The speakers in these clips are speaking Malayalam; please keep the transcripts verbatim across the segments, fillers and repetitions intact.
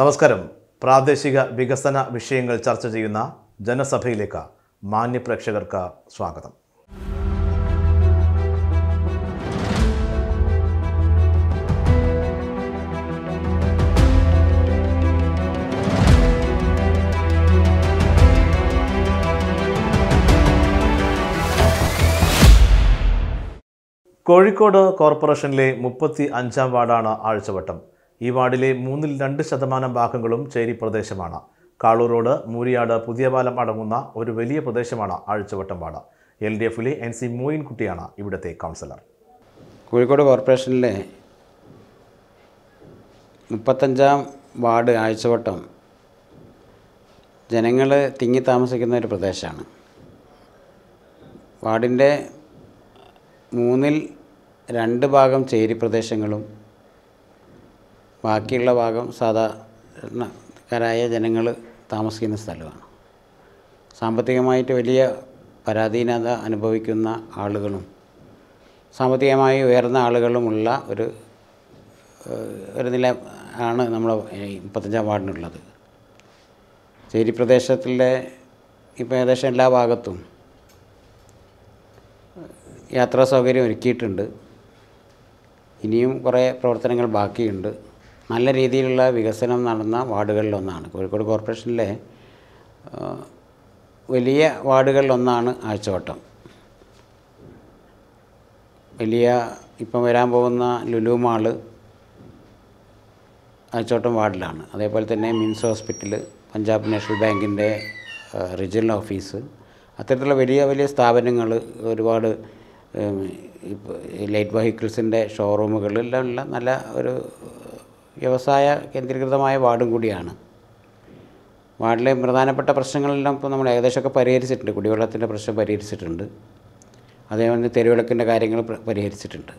നമസ്കാരം. പ്രാദേശിക വികസന വിഷയങ്ങൾ ചർച്ച ചെയ്യുന്ന ജനസഭയിലേക്ക് മാന്യപ്രേക്ഷകർക്ക് സ്വാഗതം. കോഴിക്കോട് കോർപ്പറേഷനിലെ മുപ്പത്തി അഞ്ചാം വാർഡാണ് ആഴ്ചവട്ടം. ഈ വാർഡിലെ മൂന്നിൽ രണ്ട് ശതമാനം ഭാഗങ്ങളും ചേരി പ്രദേശമാണ്. കാളൂർ റോഡ്, മൂരിയാട്, പുതിയപാലം അടങ്ങുന്ന ഒരു വലിയ പ്രദേശമാണ് ആഴ്ചവട്ടം വാർഡ്. എൽ ഡി എഫിലെ എൻ സി മോയിൻകുട്ടിയാണ് ഇവിടുത്തെ കൗൺസിലർ. കോഴിക്കോട് കോർപ്പറേഷനിലെ മുപ്പത്തഞ്ചാം വാർഡ് ആഴ്ചവട്ടം ജനങ്ങൾ തിങ്ങി താമസിക്കുന്ന ഒരു പ്രദേശമാണ്. വാർഡിൻ്റെ മൂന്നിൽ രണ്ട് ഭാഗം ചേരി പ്രദേശങ്ങളും ബാക്കിയുള്ള ഭാഗം സാധാരണക്കാരായ ജനങ്ങൾ താമസിക്കുന്ന സ്ഥലമാണ്. സാമ്പത്തികമായിട്ട് വലിയ പരാധീനത അനുഭവിക്കുന്ന ആളുകളും സാമ്പത്തികമായി ഉയർന്ന ആളുകളുമുള്ള ഒരു ഒരു നില ആണ് നമ്മൾ മുപ്പത്തഞ്ചാം വാർഡിനുള്ളത്. ചേരി പ്രദേശത്തിലെ ഇപ്പോൾ ഏകദേശം എല്ലാ ഭാഗത്തും യാത്രാ സൗകര്യം ഒരുക്കിയിട്ടുണ്ട്. ഇനിയും കുറേ പ്രവർത്തനങ്ങൾ ബാക്കിയുണ്ട്. നല്ല രീതിയിലുള്ള വികസനം നടന്ന വാർഡുകളിലൊന്നാണ് കോഴിക്കോട് കോർപ്പറേഷനിലെ വലിയ വാർഡുകളിലൊന്നാണ് ആഴ്ചവട്ടം. വലിയ ഇപ്പം വരാൻ പോകുന്ന ലുലു മാള് ആഴ്ചവട്ടം വാർഡിലാണ്. അതേപോലെ തന്നെ മിംസ് ഹോസ്പിറ്റൽ, പഞ്ചാബ് നാഷണൽ ബാങ്കിൻ്റെ റീജിയണൽ ഓഫീസ്, അത്തരത്തിലുള്ള വലിയ വലിയ സ്ഥാപനങ്ങൾ, ഒരുപാട് ഇപ്പോൾ ലൈറ്റ് വെഹിക്കിൾസിൻ്റെ ഷോറൂമുകളെല്ലാം ഉള്ള നല്ല ഒരു വ്യവസായ കേന്ദ്രീകൃതമായ വാർഡും കൂടിയാണ്. വാർഡിലെ പ്രധാനപ്പെട്ട പ്രശ്നങ്ങളെല്ലാം ഇപ്പോൾ നമ്മൾ ഏകദേശമൊക്കെ പരിഹരിച്ചിട്ടുണ്ട്. കുടിവെള്ളത്തിൻ്റെ പ്രശ്നം പരിഹരിച്ചിട്ടുണ്ട്. അതേപോലെ തെരുവിളക്കിൻ്റെ കാര്യങ്ങൾ പരിഹരിച്ചിട്ടുണ്ട്.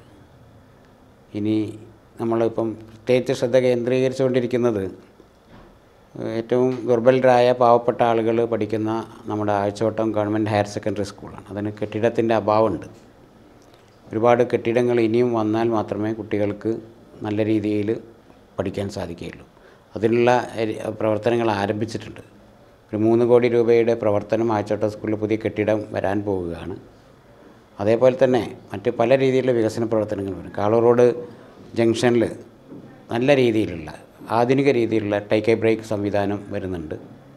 ഇനി നമ്മളിപ്പം പ്രത്യേകിച്ച് ശ്രദ്ധ കേന്ദ്രീകരിച്ചുകൊണ്ടിരിക്കുന്നത് ഏറ്റവും ദുർബലരായ പാവപ്പെട്ട ആളുകൾ പഠിക്കുന്ന നമ്മുടെ ആഴ്ചവട്ടം ഗവൺമെൻറ് ഹയർ സെക്കൻഡറി സ്കൂളാണ്. അതിന് കെട്ടിടത്തിൻ്റെ അഭാവമുണ്ട്. ഒരുപാട് കെട്ടിടങ്ങൾ ഇനിയും വന്നാൽ മാത്രമേ കുട്ടികൾക്ക് നല്ല രീതിയിൽ പഠിക്കാൻ സാധിക്കുകയുള്ളൂ. അതിനുള്ള പ്രവർത്തനങ്ങൾ ആരംഭിച്ചിട്ടുണ്ട്. ഒരു മൂന്ന് കോടി രൂപയുടെ പ്രവർത്തനം ആഴ്ചവട്ടം സ്കൂളിൽ പുതിയ കെട്ടിടം വരാൻ പോവുകയാണ്. അതേപോലെ തന്നെ മറ്റ് പല രീതിയിലുള്ള വികസന പ്രവർത്തനങ്ങൾ വരും. കാളൂർ റോഡ് ജംഗ്ഷനിൽ നല്ല രീതിയിലുള്ള ആധുനിക രീതിയിലുള്ള ടേക്ക് എ ബ്രേക്ക് സംവിധാനം വരുന്നുണ്ട്.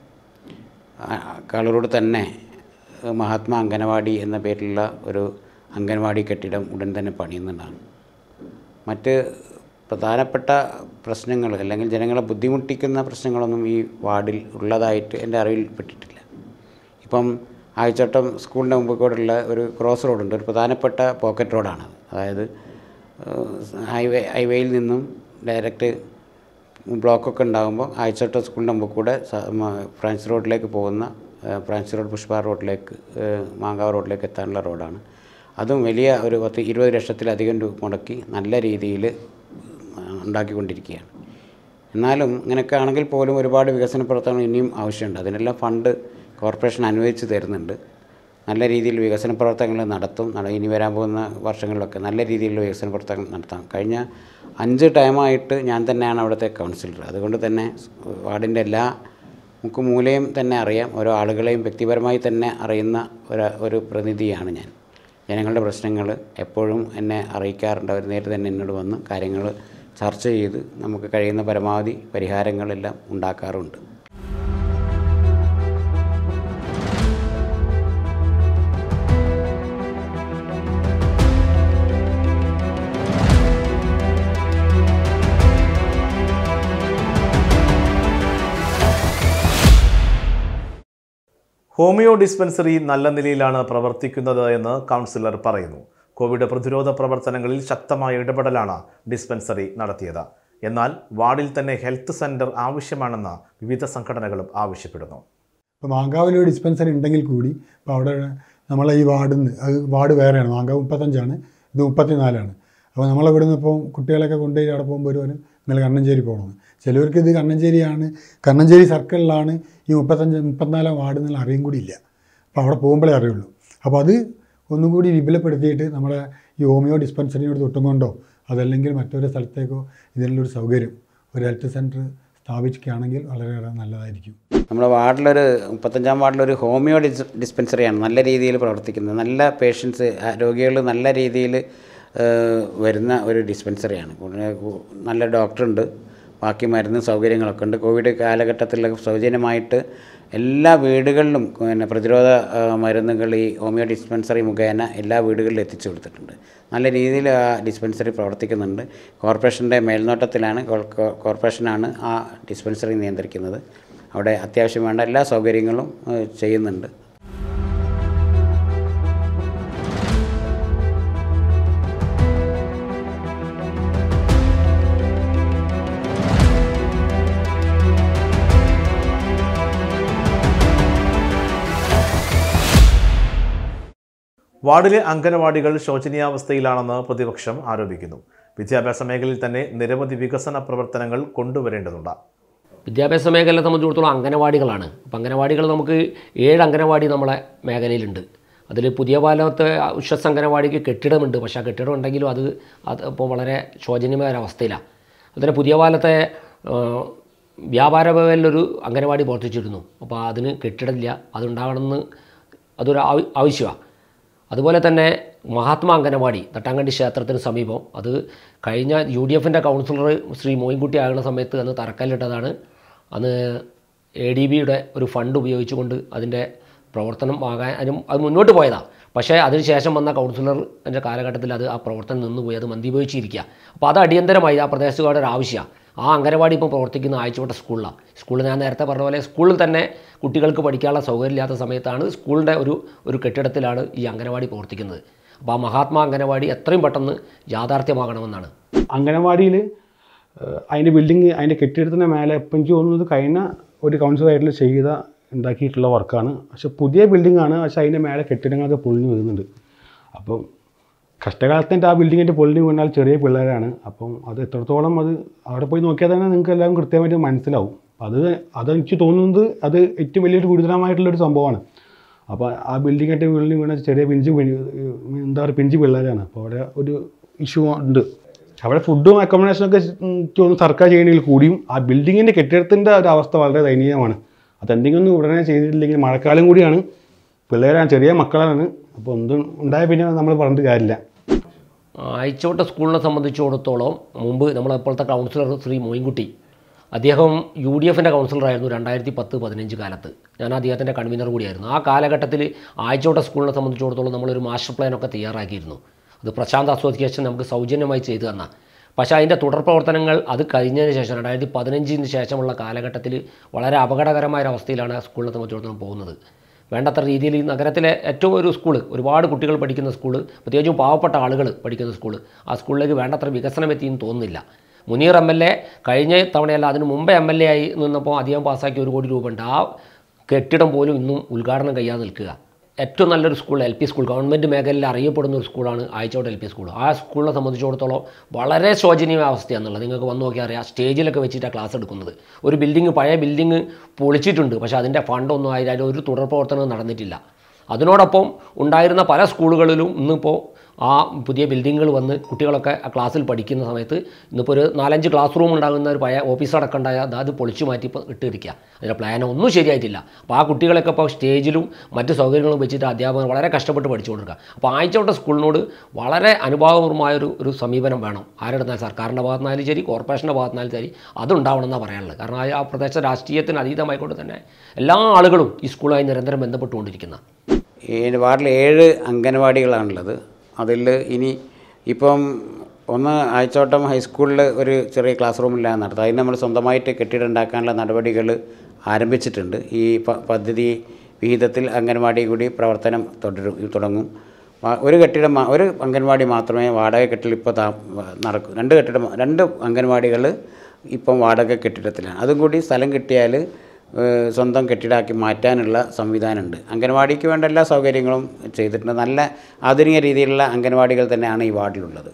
കാളൂർ റോഡ് തന്നെ മഹാത്മാ അംഗനവാടി എന്ന പേരിലുള്ള ഒരു അംഗൻവാടി കെട്ടിടം ഉടൻ തന്നെ പണിയുന്നതാണ്. മറ്റ് പ്രധാനപ്പെട്ട പ്രശ്നങ്ങൾ അല്ലെങ്കിൽ ജനങ്ങളെ ബുദ്ധിമുട്ടിക്കുന്ന പ്രശ്നങ്ങളൊന്നും ഈ വാർഡിൽ ഉള്ളതായിട്ട് എൻ്റെ അറിവിൽപ്പെട്ടിട്ടില്ല. ഇപ്പം ആഴ്ചവട്ടം സ്കൂളിൻ്റെ മുമ്പ് കൂടെയുള്ള ഒരു ക്രോസ് റോഡുണ്ട്. ഒരു പ്രധാനപ്പെട്ട പോക്കറ്റ് റോഡാണത്. അതായത് ഹൈവേ ഹൈവേയിൽ നിന്നും ഡയറക്റ്റ് ബ്ലോക്കൊക്കെ ഉണ്ടാകുമ്പോൾ ആഴ്ചവട്ടം സ്കൂളിൻ്റെ മുമ്പ് കൂടെ ഫ്രാൻസ് റോഡിലേക്ക് പോകുന്ന ഫ്രാൻസ് റോഡ് പുഷ്പ റോഡിലേക്ക് മാങ്കാവ് റോഡിലേക്ക് എത്താനുള്ള റോഡാണ്. അതും വലിയ ഒരു പത്ത് ഇരുപത് ലക്ഷത്തിലധികം രൂപ മുടക്കി നല്ല രീതിയിൽ ഉണ്ടാക്കിക്കൊണ്ടിരിക്കുകയാണ്. എന്നാലും ഇങ്ങനെയൊക്കെ ആണെങ്കിൽ പോലും ഒരുപാട് വികസന പ്രവർത്തനങ്ങൾ ഇനിയും ആവശ്യമുണ്ട്. അതിനെല്ലാം ഫണ്ട് കോർപ്പറേഷൻ അനുവദിച്ച് തരുന്നുണ്ട്. നല്ല രീതിയിൽ വികസന പ്രവർത്തനങ്ങൾ നടത്തും. ഇനി വരാൻ പോകുന്ന വർഷങ്ങളിലൊക്കെ നല്ല രീതിയിലുള്ള വികസന പ്രവർത്തനങ്ങൾ നടത്താം. കഴിഞ്ഞ അഞ്ച് ടൈമായിട്ട് ഞാൻ തന്നെയാണ് അവിടുത്തെ കൗൺസിലർ. അതുകൊണ്ട് തന്നെ വാർഡിൻ്റെ എല്ലാ മുക്കുമൂലയും തന്നെ അറിയാം. ഓരോ ആളുകളെയും വ്യക്തിപരമായി തന്നെ അറിയുന്ന ഒരു ഒരു പ്രതിനിധിയാണ് ഞാൻ. ജനങ്ങളുടെ പ്രശ്നങ്ങൾ എപ്പോഴും എന്നെ അറിയിക്കാറുണ്ട്. അവർ നേരിട്ട് തന്നെ എന്നോട് വന്ന് കാര്യങ്ങൾ ചർച്ച ചെയ്ത് നമുക്ക് കഴിയുന്ന പരമാവധി പരിഹാരങ്ങളെല്ലാം ഉണ്ടാക്കാറുണ്ട്. ഹോമിയോ ഡിസ്പെൻസറി നല്ല നിലയിലാണ് പ്രവർത്തിക്കുന്നത് എന്ന് കൗൺസിലർ പറയുന്നു. കോവിഡ് പ്രതിരോധ പ്രവർത്തനങ്ങളിൽ ശക്തമായ ഇടപെടലാണ് ഡിസ്പെൻസറി നടത്തിയത്. എന്നാൽ വാർഡിൽ തന്നെ ഹെൽത്ത് സെൻറ്റർ ആവശ്യമാണെന്ന് വിവിധ സംഘടനകളും ആവശ്യപ്പെടുന്നു. ഇപ്പോൾ മാങ്കാവിൽ ഒരു ഡിസ്പെൻസറി ഉണ്ടെങ്കിൽ കൂടി ഇപ്പോൾ അവിടെ നമ്മളെ ഈ വാർഡിൽ നിന്ന് അത് വാർഡ് വേറെയാണ്. മാങ്കാവ് മുപ്പത്തഞ്ചാണ്, ഇത് മുപ്പത്തിനാലാണ്. അപ്പോൾ നമ്മളിവിടെ നിന്ന് ഇപ്പോൾ കുട്ടികളൊക്കെ കൊണ്ടുപോയി അവിടെ പോകുമ്പോൾ ഒരു നിങ്ങൾ കണ്ണഞ്ചേരി പോകണമെന്ന്. ചിലവർക്ക് ഇത് കണ്ണഞ്ചേരിയാണ്, കണ്ണഞ്ചേരി സർക്കിളിലാണ് ഈ മുപ്പത്തഞ്ച് മുപ്പത്തിനാലാം വാർഡ് എന്നുള്ള അറിയും കൂടി ഇല്ല. അപ്പോൾ അവിടെ പോകുമ്പോഴേ അറിയുള്ളൂ. അപ്പോൾ അത് ഒന്നും കൂടി വിപുലപ്പെടുത്തിയിട്ട് നമ്മളെ ഈ ഹോമിയോ ഡിസ്പെൻസറിയോട് തൊട്ടും കൊണ്ടോ അതല്ലെങ്കിൽ മറ്റൊരു സ്ഥലത്തേക്കോ ഇതിനുള്ളൊരു സൗകര്യം ഒരു ഹെൽത്ത് സെൻറ്റർ സ്ഥാപിക്കുകയാണെങ്കിൽ വളരെയേറെ നല്ലതായിരിക്കും. നമ്മുടെ വാർഡിലൊരു മുപ്പത്തഞ്ചാം വാർഡിലൊരു ഹോമിയോ ഡിസ് ഡിസ്പെൻസറിയാണ് നല്ല രീതിയിൽ പ്രവർത്തിക്കുന്നത്. നല്ല പേഷ്യൻസ് രോഗികൾ നല്ല രീതിയിൽ വരുന്ന ഒരു ഡിസ്പെൻസറിയാണ്. നല്ല ഡോക്ടറുണ്ട്, ബാക്കി മരുന്ന് സൗകര്യങ്ങളൊക്കെ ഉണ്ട്. കോവിഡ് കാലഘട്ടത്തിൽ സൗജന്യമായിട്ട് എല്ലാ വീടുകളിലും പിന്നെ പ്രതിരോധ മരുന്നുകൾ ഈ ഹോമിയോ ഡിസ്പെൻസറി മുഖേന എല്ലാ വീടുകളിലും എത്തിച്ചു കൊടുത്തിട്ടുണ്ട്. നല്ല രീതിയിൽ ആ ഡിസ്പെൻസറി പ്രവർത്തിക്കുന്നുണ്ട്. കോർപ്പറേഷൻ്റെ മേൽനോട്ടത്തിലാണ്, കോർപ്പറേഷനാണ് ആ ഡിസ്പെൻസറി നിയന്ത്രിക്കുന്നത്. അവിടെ അത്യാവശ്യം വേണ്ട എല്ലാ സൗകര്യങ്ങളും ചെയ്യുന്നുണ്ട്. വാർഡിലെ അംഗനവാടികൾ ശോചനീയാവസ്ഥയിലാണെന്ന് പ്രതിപക്ഷം ആരോപിക്കുന്നു. വിദ്യാഭ്യാസ മേഖലയിൽ തന്നെ നിരവധി വികസന പ്രവർത്തനങ്ങൾ കൊണ്ടുവരേണ്ടതുണ്ട്. വിദ്യാഭ്യാസ മേഖലയെ സംബന്ധിച്ചിടത്തോളം അംഗനവാടികളാണ്. അപ്പോൾ അംഗനവാടികൾ നമുക്ക് ഏഴ് അംഗനവാടി നമ്മളെ മേഖലയിലുണ്ട്. അതിൽ പുതിയ പാലത്തെ ഉഷസ് അംഗനവാടിക്ക് കെട്ടിടമുണ്ട്. പക്ഷേ ആ കെട്ടിടം ഉണ്ടെങ്കിലും അത് അത് ഇപ്പോൾ വളരെ ശോചനീയമായ ഒരവസ്ഥയിലാണ്. അതുപോലെ പുതിയ പാലത്തെ വ്യാപാര ഭവനിലൊരു അംഗനവാടി പ്രവർത്തിച്ചിരുന്നു. അപ്പോൾ അതിന് കെട്ടിടമില്ല, അതുണ്ടാകണമെന്ന് അതൊരു ആവശ്യമാണ്. അതുപോലെ തന്നെ മഹാത്മാ അംഗനവാടി തട്ടാങ്കണ്ടി ക്ഷേത്രത്തിന് സമീപം, അത് കഴിഞ്ഞ യു ഡി എഫിൻ്റെ കൗൺസിലർ ശ്രീ മോയിൻകുട്ടി ആകുന്ന സമയത്ത് അന്ന് തറക്കല്ലിട്ടതാണ്. അന്ന് എ ഡി ബിയുടെ ഒരു ഫണ്ട് ഉപയോഗിച്ചുകൊണ്ട് അതിൻ്റെ പ്രവർത്തനം ആകാൻ അതിന് അത് മുന്നോട്ട് പോയതാണ്. പക്ഷേ അതിനുശേഷം വന്ന കൗൺസിലർ എൻ്റെ കാലഘട്ടത്തിൽ അത് ആ പ്രവർത്തനം നിന്നുപോയി, അത് മന്ദീഭവിച്ചിരിക്കുക. അപ്പോൾ അത് അടിയന്തരമായി ആ പ്രദേശത്തുകാരുടെ ഒരു ആവശ്യമാണ്. ആ അംഗനവാടി ഇപ്പോൾ പ്രവർത്തിക്കുന്ന ആഴ്ചവട്ട സ്കൂളിലാണ്. സ്കൂളിൽ ഞാൻ നേരത്തെ പറഞ്ഞ പോലെ സ്കൂളിൽ തന്നെ കുട്ടികൾക്ക് പഠിക്കാനുള്ള സൗകര്യമില്ലാത്ത സമയത്താണ് സ്കൂളിൻ്റെ ഒരു ഒരു കെട്ടിടത്തിലാണ് ഈ അംഗനവാടി പ്രവർത്തിക്കുന്നത്. അപ്പോൾ ആ മഹാത്മാ അംഗനവാടി എത്രയും പെട്ടെന്ന് യാഥാർത്ഥ്യമാകണമെന്നാണ്. അംഗനവാടിയിൽ അതിൻ്റെ ബിൽഡിങ് അതിൻ്റെ കെട്ടിടത്തിൻ്റെ മേലെ എപ്പം എനിക്ക് തോന്നുന്നത് കഴിഞ്ഞ ഒരു കൗൺസിലായിട്ട് ചെയ്ത ഉണ്ടാക്കിയിട്ടുള്ള വർക്കാണ്. പക്ഷേ പുതിയ ബിൽഡിങ്ങാണ്, പക്ഷേ അതിൻ്റെ മേലെ കെട്ടിടങ്ങളൊക്കെ പൊളിഞ്ഞു വരുന്നുണ്ട്. അപ്പം കഷ്ടകാലത്തിൻ്റെ ആ ബിൽഡിങ്ങിൻ്റെ പൊളിഞ്ഞു വീണാൽ ചെറിയ പിള്ളേരാണ്. അപ്പം അത് എത്രത്തോളം അത് അവിടെ പോയി നോക്കിയാൽ തന്നെ നിങ്ങൾക്ക് എല്ലാം കൃത്യമായിട്ട് മനസ്സിലാവും. അത് അതെനിക്ക് തോന്നുന്നത് അത് ഏറ്റവും വലിയൊരു ഗുരുതരമായിട്ടുള്ളൊരു സംഭവമാണ്. അപ്പോൾ ആ ബിൽഡിങ്ങിൻ്റെ വീട്ടിൽ വീണ ചെറിയ പിഞ്ച് എന്താ പറയുക പിഞ്ച് പിള്ളേരാണ്. അപ്പോൾ അവിടെ ഒരു ഇഷ്യൂ ഉണ്ട്. അവിടെ ഫുഡും അക്കോമഡേഷനൊക്കെ തോന്നുന്നു സർക്കാർ ചെയ്യണമെങ്കിൽ കൂടിയും ആ ബിൽഡിങ്ങിൻ്റെ കെട്ടിടത്തിൻ്റെ ഒരു അവസ്ഥ വളരെ ദയനീയമാണ്. അതെന്തെങ്കിലും ഒന്നും ഉടനെ ചെയ്തിട്ടില്ലെങ്കിൽ മഴക്കാലം കൂടിയാണ്, പിള്ളേരാണ്, ചെറിയ മക്കളാണ്. അപ്പോൾ എന്തും ഉണ്ടായ പിന്നെ നമ്മൾ പറഞ്ഞിട്ട് കാര്യമില്ല. ആഴ്ചവട്ട സ്കൂളിനെ സംബന്ധിച്ചിടത്തോളം മുമ്പ് നമ്മളെപ്പോഴത്തെ കൗൺസിലർ ശ്രീ മോയിൻകുട്ടി, അദ്ദേഹം യു ഡി എഫിൻ്റെ കൗൺസിലറായിരുന്നു രണ്ടായിരത്തി പത്ത് പതിനഞ്ച് കാലത്ത്. ഞാൻ അദ്ദേഹത്തിൻ്റെ കൺവീനർ കൂടിയായിരുന്നു. ആ കാലഘട്ടത്തിൽ ആഴ്ചവട്ട സ്കൂളിനെ സംബന്ധിച്ചിടത്തോളം നമ്മളൊരു മാസ്റ്റർ പ്ലാനൊക്കെ തയ്യാറാക്കിയിരുന്നു. അത് പ്രശാന്ത് അസോസിയേഷൻ നമുക്ക് സൗജന്യമായി ചെയ്തു തന്ന. പക്ഷേ അതിൻ്റെ തുടർ പ്രവർത്തനങ്ങൾ അത് കഴിഞ്ഞതിന് ശേഷം രണ്ടായിരത്തി പതിനഞ്ചിന് ശേഷമുള്ള കാലഘട്ടത്തിൽ വളരെ അപകടകരമായ അവസ്ഥയിലാണ് ആ സ്കൂളിനെ സംബന്ധിച്ചിടത്തോളം പോകുന്നത്. വേണ്ടത്ര രീതിയിൽ ഈ നഗരത്തിലെ ഏറ്റവും ഒരു സ്കൂള്, ഒരുപാട് കുട്ടികൾ പഠിക്കുന്ന സ്കൂള്, പ്രത്യേകിച്ചും പാവപ്പെട്ട ആളുകൾ പഠിക്കുന്ന സ്കൂള്, ആ സ്കൂളിലേക്ക് വേണ്ടത്ര വികസനം എത്തിയെന്ന് തോന്നുന്നില്ല. മുനീർ എം എൽ എ കഴിഞ്ഞ തവണയല്ല അതിന് മുമ്പേ എം എൽ എ ആയി നിന്നപ്പോൾ അധികം പാസ്സാക്കിയ ഒരു കോടി രൂപ ഉണ്ട്. ആ കെട്ടിടം പോലും ഇന്നും ഉദ്ഘാടനം കഴിയാതെ നിൽക്കുക. ഏറ്റവും നല്ലൊരു school, L P school, government മേഖലയിൽ അറിയപ്പെടുന്ന ഒരു സ്കൂളാണ് ആഴ്ചവട്ട എൽ പി സ്കൂൾ. ആ സ്കൂളിനെ സംബന്ധിച്ചിടത്തോളം വളരെ ശോചനീയമായ അവസ്ഥയാണെന്നുള്ളത് നിങ്ങൾക്ക് വന്ന് നോക്കിയാൽ അറിയാം. സ്റ്റേജിലൊക്കെ വെച്ചിട്ടാണ് ക്ലാസ് എടുക്കുന്നത്. ഒരു ബിൽഡിങ്, പഴയ ബിൽഡിങ് പൊളിച്ചിട്ടുണ്ട്, പക്ഷേ അതിൻ്റെ ഫണ്ടൊന്നും ആയാലും ഒരു തുടർ പ്രവർത്തനം നടന്നിട്ടില്ല. അതിനോടൊപ്പം ഉണ്ടായിരുന്ന പല സ്കൂളുകളിലും ഇന്നിപ്പോൾ ആ പുതിയ ബിൽഡിങ്ങുകൾ വന്ന് കുട്ടികളൊക്കെ ആ ക്ലാസ്സിൽ പഠിക്കുന്ന സമയത്ത് ഇന്നിപ്പോൾ ഒരു നാലഞ്ച് ക്ലാസ് റൂം ഉണ്ടാകുന്ന ഒരു പഴയ ഓഫീസടക്കം ഉണ്ടായ അത് പൊളിച്ചു മാറ്റി ഇപ്പോൾ ഇട്ടിരിക്കുക. അതിൻ്റെ പ്ലാനോ ഒന്നും ശരിയായിട്ടില്ല. അപ്പോൾ ആ കുട്ടികളൊക്കെ ഇപ്പോൾ സ്റ്റേജിലും മറ്റ് സൗകര്യങ്ങളും വെച്ചിട്ട് അധ്യാപകർ വളരെ കഷ്ടപ്പെട്ട് പഠിച്ചു കൊടുക്കുക. അപ്പോൾ ആഴ്ചവട്ട സ്കൂളിനോട് വളരെ അനുഭാവപൂർവമായൊരു ഒരു സമീപനം വേണം. ആരുടെ സർക്കാരിൻ്റെ ഭാഗത്തുനിന്നാലും ശരി, കോർപ്പറേഷൻ്റെ ഭാഗത്തുനിന്നാലും ശരി, അതുണ്ടാവണമെന്നാണ് പറയാനുള്ളത്. കാരണം ആ പ്രദേശ രാഷ്ട്രീയത്തിന് അതീതമായിക്കൊണ്ട് തന്നെ എല്ലാ ആളുകളും ഈ സ്കൂളുമായി നിരന്തരം ബന്ധപ്പെട്ടുകൊണ്ടിരിക്കുന്ന ഈ വാർഡിൽ ഏഴ് അംഗനവാടികളാണുള്ളത്. അതിൽ ഇനി ഇപ്പം ഒന്ന് ആഴ്ചവട്ടം ഹൈസ്കൂളിൽ ഒരു ചെറിയ ക്ലാസ് റൂമിലാണ് നടത്തുക. അതിന് നമ്മൾ സ്വന്തമായിട്ട് കെട്ടിടം ഉണ്ടാക്കാനുള്ള നടപടികൾ ആരംഭിച്ചിട്ടുണ്ട്. ഈ പദ്ധതി വിഹിതത്തിൽ അംഗൻവാടി കൂടി പ്രവർത്തനം തുടരും തുടങ്ങും. ഒരു കെട്ടിടം ഒരു അംഗൻവാടി മാത്രമേ വാടക കെട്ടിടം ഇപ്പോൾ താ നടക്കൂ. രണ്ട് കെട്ടിടം രണ്ട് അംഗൻവാടികൾ ഇപ്പം വാടക കെട്ടിടത്തിലാണ്. അതും കൂടി സ്ഥലം കിട്ടിയാൽ സ്വന്തം കെട്ടിടാക്കി മാറ്റാനുള്ള സംവിധാനമുണ്ട്. അംഗൻവാടിക്ക് വേണ്ട എല്ലാ സൗകര്യങ്ങളും ചെയ്തിട്ടുണ്ട്. നല്ല ആധുനിക രീതിയിലുള്ള അംഗൻവാടികൾ തന്നെയാണ് ഈ വാർഡിലുള്ളത്.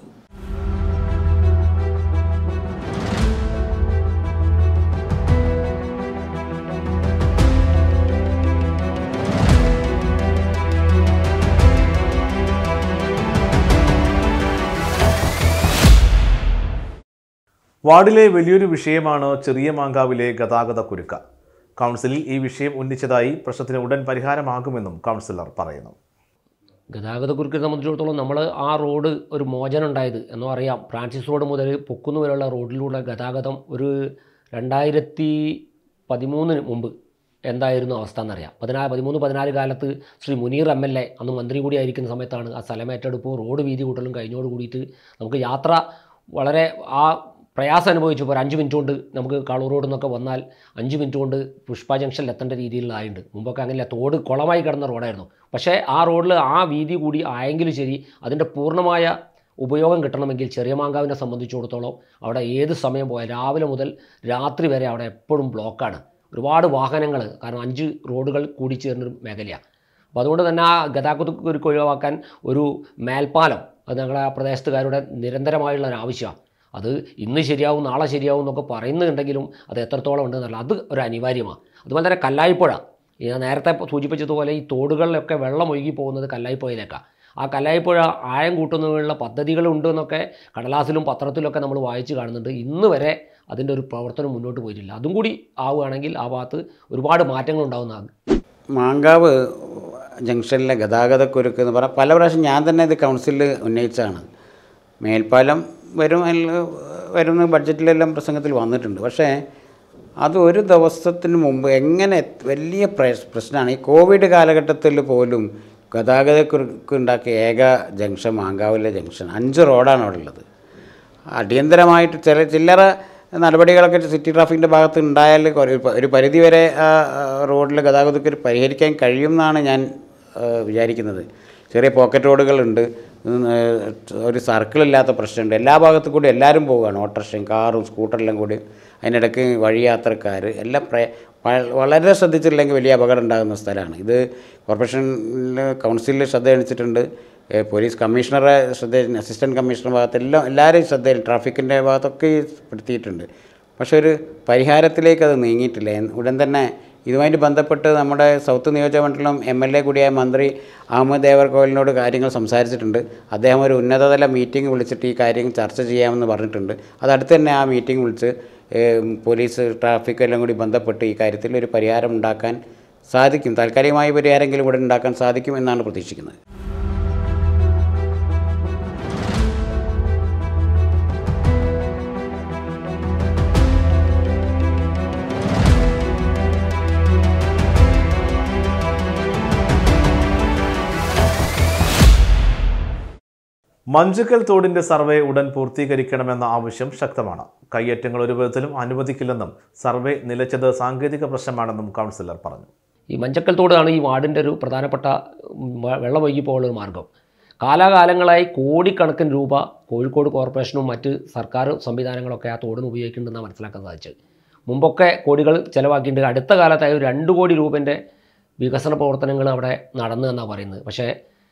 വാർഡിലെ വലിയൊരു വിഷയമാണ് ചെറിയ മാങ്കാവിലെ ഗതാഗത കുരുക്ക്. കൗൺസിലിൽ ഈ വിഷയം ഉന്നയിച്ചതായി പ്രശ്നത്തിന് ഉടൻ പരിഹാരമാകുമെന്നും കൗൺസിലർ പറയുന്നു. ഗതാഗതക്കുരുക്കിനെ സംബന്ധിച്ചിടത്തോളം നമ്മൾ ആ റോഡ് ഒരു മോചനം ഉണ്ടായത് എന്നോ അറിയാം. ഫ്രാൻസിസ് റോഡ് മുതൽ പൊക്കുന്നു വരെയുള്ള റോഡിലൂടെ ഗതാഗതം ഒരു രണ്ടായിരത്തി പതിമൂന്നിന് മുമ്പ് എന്തായിരുന്നു അവസ്ഥ എന്നറിയാം. പതിനാല് പതിമൂന്ന് പതിനാല് കാലത്ത് Shri Muneer M L A അന്ന് മന്ത്രി കൂടി ആയിരിക്കുന്ന സമയത്താണ് ആ സ്ഥലമേറ്റെടുപ്പും റോഡ് വീതി കൂട്ടലും കഴിഞ്ഞോട് കൂടിയിട്ട് നമുക്ക് യാത്ര വളരെ ആ പ്രയാസം അനുഭവിച്ചു. ഇപ്പോൾ ഒരു അഞ്ച് മിനിറ്റ് കൊണ്ട് നമുക്ക് കളൂർ റോഡിൽ നിന്നൊക്കെ വന്നാൽ അഞ്ച് മിനിറ്റ് കൊണ്ട് പുഷ്പ ജംഗ്ഷനിൽ എത്തേണ്ട രീതിയിലായിട്ടുണ്ട്. മുമ്പൊക്കെ അങ്ങനെയല്ല, തോട് കുളമായി കിടന്ന റോഡായിരുന്നു. പക്ഷേ ആ റോഡിൽ ആ വീതി കൂടി ആയെങ്കിലും ശരി, അതിൻ്റെ പൂർണ്ണമായ ഉപയോഗം കിട്ടണമെങ്കിൽ ചെറിയ മാങ്കാവിനെ സംബന്ധിച്ചിടത്തോളം അവിടെ ഏത് സമയം പോയാൽ രാവിലെ മുതൽ രാത്രി വരെ അവിടെ എപ്പോഴും ബ്ലോക്കാണ്. ഒരുപാട് വാഹനങ്ങൾ, കാരണം അഞ്ച് റോഡുകൾ കൂടി ചേർന്നൊരു മേഖലയാണ്. അപ്പോൾ അതുകൊണ്ട് തന്നെ ആ ഗതാഗതക്കുരുക്ക് ഒഴിവാക്കാൻ ഒരു മേൽപ്പാലം അത് ഞങ്ങളുടെ ആ പ്രദേശത്തുകാരുടെ നിരന്തരമായുള്ള ഒരു ആവശ്യമാണ്. അത് ഇന്ന് ശരിയാവും നാളെ ശരിയാവും എന്നൊക്കെ പറയുന്നുണ്ടെങ്കിലും അത് എത്രത്തോളം ഉണ്ടെന്നല്ല, അത് ഒരു അനിവാര്യമാണ്. അതുപോലെ തന്നെ കല്ലായിപ്പുഴ, ഞാൻ നേരത്തെ സൂചിപ്പിച്ചതുപോലെ ഈ തോടുകളിലൊക്കെ വെള്ളം ഒഴുകി പോകുന്നത് കല്ലായിപ്പുഴയിലേക്കാണ്. ആ കല്ലായിപ്പുഴ ആഴം കൂട്ടുന്നതിനുള്ള പദ്ധതികളുണ്ട് എന്നൊക്കെ കടലാസിലും പത്രത്തിലൊക്കെ നമ്മൾ വായിച്ച് കാണുന്നുണ്ട്. ഇന്ന് വരെ അതിൻ്റെ ഒരു പ്രവർത്തനം മുന്നോട്ട് പോയിട്ടില്ല. അതും കൂടി ആവുകയാണെങ്കിൽ ആ ഭാഗത്ത് ഒരുപാട് മാറ്റങ്ങൾ ഉണ്ടാകുന്നതാണ്. മാങ്കാവ് ജംഗ്ഷനിലെ ഗതാഗതക്കുരുക്ക് എന്ന് പറഞ്ഞാൽ പല പ്രാവശ്യം ഞാൻ തന്നെ ഇത് കൗൺസിലിൽ ഉന്നയിച്ചാണ്. മേൽപ്പാലം വരും വരുന്ന ബഡ്ജറ്റിലെല്ലാം പ്രസംഗത്തിൽ വന്നിട്ടുണ്ട്. പക്ഷേ അത് ഒരു ദിവസത്തിന് മുമ്പ് എങ്ങനെ വലിയ പ്രശ്നമാണ്. ഈ കോവിഡ് കാലഘട്ടത്തിൽ പോലും ഗതാഗതക്കുരുക്ക് ഉണ്ടാക്കിയ ഏക ജംഗ്ഷൻ മാങ്കാവിലെ ജംഗ്ഷൻ. അഞ്ച് റോഡാണ് അവിടെ ഉള്ളത്. അടിയന്തരമായിട്ട് ചില ചില്ലറ നടപടികളൊക്കെ സിറ്റി ട്രാഫിക്കിൻ്റെ ഭാഗത്ത് ഉണ്ടായാൽ ഒരു പരിധിവരെ ആ റോഡിൽ ഗതാഗതക്കുരുക്ക് പരിഹരിക്കാൻ കഴിയുമെന്നാണ് ഞാൻ വിചാരിക്കുന്നത്. ചെറിയ പോക്കറ്റ് റോഡുകളുണ്ട്, ഒരു സർക്കിളില്ലാത്ത പ്രശ്നമുണ്ട്. എല്ലാ ഭാഗത്തു കൂടി എല്ലാവരും പോവുകയാണ്, ഓട്ടോറിക്ഷയും കാറും സ്കൂട്ടറെല്ലാം കൂടി. അതിനിടയ്ക്ക് വഴിയാത്രക്കാർ എല്ലാം പ്ര വളരെ ശ്രദ്ധിച്ചില്ലെങ്കിൽ വലിയ അപകടം ഉണ്ടാകുന്ന സ്ഥലമാണ് ഇത്. കോർപ്പറേഷനിൽ കൗൺസിലിൽ ശ്രദ്ധ ക്ഷണിച്ചിട്ടുണ്ട്, പോലീസ് കമ്മീഷണറെ ശ്രദ്ധ, അസിസ്റ്റൻറ്റ് കമ്മീഷണർ ഭാഗത്തെല്ലാം എല്ലാവരെയും ശ്രദ്ധയിൽ ട്രാഫിക്കിൻ്റെ ഭാഗത്തൊക്കെ പെടുത്തിയിട്ടുണ്ട്. പക്ഷേ ഒരു പരിഹാരത്തിലേക്ക് അത് നീങ്ങിയിട്ടില്ല. ഉടൻ തന്നെ ഇതുമായിട്ട് ബന്ധപ്പെട്ട് നമ്മുടെ സൗത്ത് നിയോജകമണ്ഡലം എം എൽ എ കൂടിയായ മന്ത്രി അഹമ്മദ് ദേവർകോവിലിനോട് കാര്യങ്ങൾ സംസാരിച്ചിട്ടുണ്ട്. അദ്ദേഹം ഒരു ഉന്നതതല മീറ്റിംഗ് വിളിച്ചിട്ട് ഈ കാര്യങ്ങൾ ചർച്ച ചെയ്യാമെന്ന് പറഞ്ഞിട്ടുണ്ട്. അതടുത്ത് തന്നെ ആ മീറ്റിംഗ് വിളിച്ച് പോലീസ് ട്രാഫിക് എല്ലാം കൂടി ബന്ധപ്പെട്ട് ഈ കാര്യത്തിൽ ഒരു പരിഹാരം ഉണ്ടാക്കാൻ സാധിക്കും, താൽക്കാലികമായ പരിഹാരമെങ്കിലും ഇവിടെ ഉണ്ടാക്കാൻ സാധിക്കും എന്നാണ് പ്രതീക്ഷിക്കുന്നത്. മഞ്ചക്കൽ തോടിന്റെ സർവേ ഉടൻ പൂർത്തീകരിക്കണമെന്ന ആവശ്യം ശക്തമാണ്. കയ്യേറ്റങ്ങൾ ഒരു വിധത്തിലും അനുവദിക്കില്ലെന്നും സർവേ നിലച്ചത് സാങ്കേതിക പ്രശ്നമാണെന്നും കൗൺസിലർ പറഞ്ഞു. ഈ മഞ്ചക്കൽ തോടാണ് ഈ വാർഡിൻ്റെ ഒരു പ്രധാനപ്പെട്ട വെള്ളം ഒഴുകി പോകുന്ന മാർഗം. കാലാകാലങ്ങളായി കോടിക്കണക്കിന് രൂപ കോഴിക്കോട് കോർപ്പറേഷനും മറ്റ് സർക്കാർ സംവിധാനങ്ങളൊക്കെ ആ തോടിന് ഉപയോഗിക്കുന്നുണ്ടെന്നാണ് മനസ്സിലാക്കാൻ സാധിച്ചത്. മുമ്പൊക്കെ കോടികൾ ചിലവാക്കിയിട്ടുണ്ട്. അടുത്ത കാലത്തായി ഒരു രണ്ട് കോടി രൂപേൻ്റെ വികസന പ്രവർത്തനങ്ങൾ അവിടെ നടന്നു എന്നാണ് പറയുന്നത്. പക്ഷേ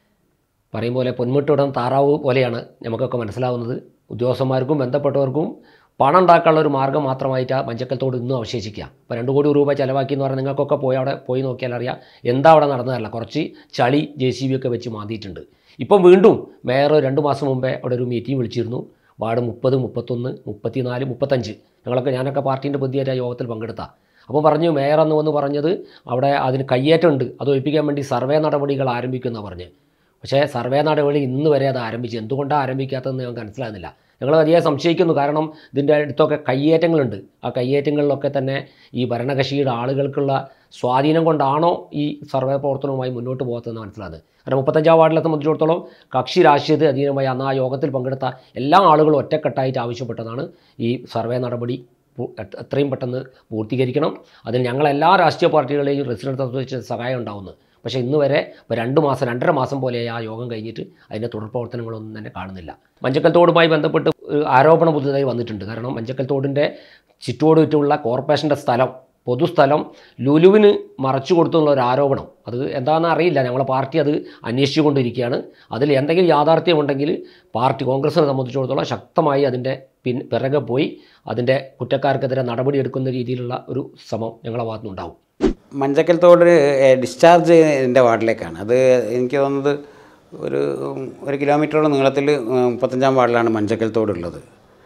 പറയും പോലെ പൊന്മുട്ടുടൻ താറാവ് പോലെയാണ് നമുക്കൊക്കെ മനസ്സിലാവുന്നത്. ഉദ്യോഗസ്ഥന്മാർക്കും ബന്ധപ്പെട്ടവർക്കും പണം ഉണ്ടാക്കാനുള്ള ഒരു മാർഗ്ഗം മാത്രമായിട്ട് ആ മഞ്ചക്കൽ തോട് ഇന്നും അവശേഷിക്കുക. ഇപ്പോൾ രണ്ട് കോടി രൂപ ചിലവാക്കി എന്ന് പറഞ്ഞാൽ നിങ്ങൾക്കൊക്കെ പോയി അവിടെ പോയി നോക്കിയാൽ അറിയാം എന്താ അവിടെ നടന്നതല്ല. കുറച്ച് ചളി ജെ സി ബി ഒക്കെ വെച്ച് മാന്തിയിട്ടുണ്ട്. ഇപ്പം വീണ്ടും മേയർ രണ്ട് മാസം മുമ്പേ അവിടെ ഒരു മീറ്റിംഗ് വിളിച്ചിരുന്നു. വാർഡ് മുപ്പത് മുപ്പത്തൊന്ന് മുപ്പത്തിനാല് മുപ്പത്തഞ്ച് ഞങ്ങളൊക്കെ ഞാനൊക്കെ പാർട്ടീൻ്റെ പ്രതിയായിട്ട് ആ യോഗത്തിൽ പങ്കെടുത്താൽ. അപ്പോൾ പറഞ്ഞു മേയർ എന്ന് വന്ന് പറഞ്ഞത് അവിടെ അതിന് കയ്യേറ്റമുണ്ട്, അത് ഒഴിപ്പിക്കാൻ വേണ്ടി സർവേ നടപടികൾ ആരംഭിക്കുമെന്നാണ് പറഞ്ഞ്. പക്ഷേ സർവേ നടപടി ഇന്ന് വരെ അത് ആരംഭിച്ചു. എന്തുകൊണ്ടാണ് ആരംഭിക്കാത്തതെന്ന് ഞങ്ങൾക്ക് മനസ്സിലാകുന്നില്ല. ഞങ്ങൾ വലിയ സംശയിക്കുന്നു. കാരണം ഇതിൻ്റെ അടുത്തൊക്കെ കയ്യേറ്റങ്ങളുണ്ട്. ആ കയ്യേറ്റങ്ങളിലൊക്കെ തന്നെ ഈ ഭരണകക്ഷിയുടെ ആളുകൾക്കുള്ള സ്വാധീനം കൊണ്ടാണോ ഈ സർവേ പ്രവർത്തനവുമായി മുന്നോട്ട് പോകാത്തതെന്ന് മനസ്സിലാകുന്നത്. കാരണം മുപ്പത്തഞ്ചാം വാർഡിലെ സംബന്ധിച്ചിടത്തോളം കക്ഷി രാഷ്ട്രീയത്തിന് അധീനമായി അന്ന് ആ യോഗത്തിൽ പങ്കെടുത്ത എല്ലാ ആളുകളും ഒറ്റക്കെട്ടായിട്ട് ആവശ്യപ്പെട്ടതാണ് ഈ സർവേ നടപടി എത്രയും പെട്ടെന്ന് പൂർത്തീകരിക്കണം. അതിന് ഞങ്ങളെല്ലാ രാഷ്ട്രീയ പാർട്ടികളെയും റെസിഡൻറ്റ് അസോസിയേഷൻ സഹായം ഉണ്ടാവുന്നത്. പക്ഷേ ഇന്ന് വരെ ഇപ്പോൾ രണ്ട് മാസം രണ്ടര മാസം പോലെ ആ യോഗം കഴിഞ്ഞിട്ട് അതിൻ്റെ തുടർ പ്രവർത്തനങ്ങളൊന്നും തന്നെ കാണുന്നില്ല. മഞ്ചക്കൽ തോടുമായി ബന്ധപ്പെട്ട് ഒരു ആരോപണം പുതുതായി വന്നിട്ടുണ്ട്. കാരണം മഞ്ചക്കൽ തോടിൻ്റെ ചുറ്റോട് ചുറ്റുമുള്ള കോർപ്പറേഷൻ്റെ സ്ഥലം, പൊതുസ്ഥലം ലുലുവിന് മറച്ചു കൊടുത്തുള്ള ഒരു ആരോപണം. അത് എന്താണെന്ന് അറിയില്ല. ഞങ്ങളെ പാർട്ടി അത് അന്വേഷിച്ചു കൊണ്ടിരിക്കുകയാണ്. അതിൽ എന്തെങ്കിലും യാഥാർത്ഥ്യമുണ്ടെങ്കിൽ പാർട്ടി കോൺഗ്രസിനെ സംബന്ധിച്ചിടത്തോളം ശക്തമായി അതിൻ്റെ പിൻ പിറകെ പോയി അതിൻ്റെ കുറ്റക്കാർക്കെതിരെ നടപടിയെടുക്കുന്ന രീതിയിലുള്ള ഒരു ശ്രമം ഞങ്ങളെ ഭാഗത്തുനിന്നുണ്ടാവും. മഞ്ചക്കൽ തോട് ഡിസ്ചാർജ് എൻ്റെ വാർഡിലേക്കാണ്. അത് എനിക്ക് തോന്നുന്നത് ഒരു ഒരു കിലോമീറ്ററോളം നീളത്തിൽ മുപ്പത്തഞ്ചാം വാർഡിലാണ് മഞ്ചക്കൽ തോടുള്ളത്.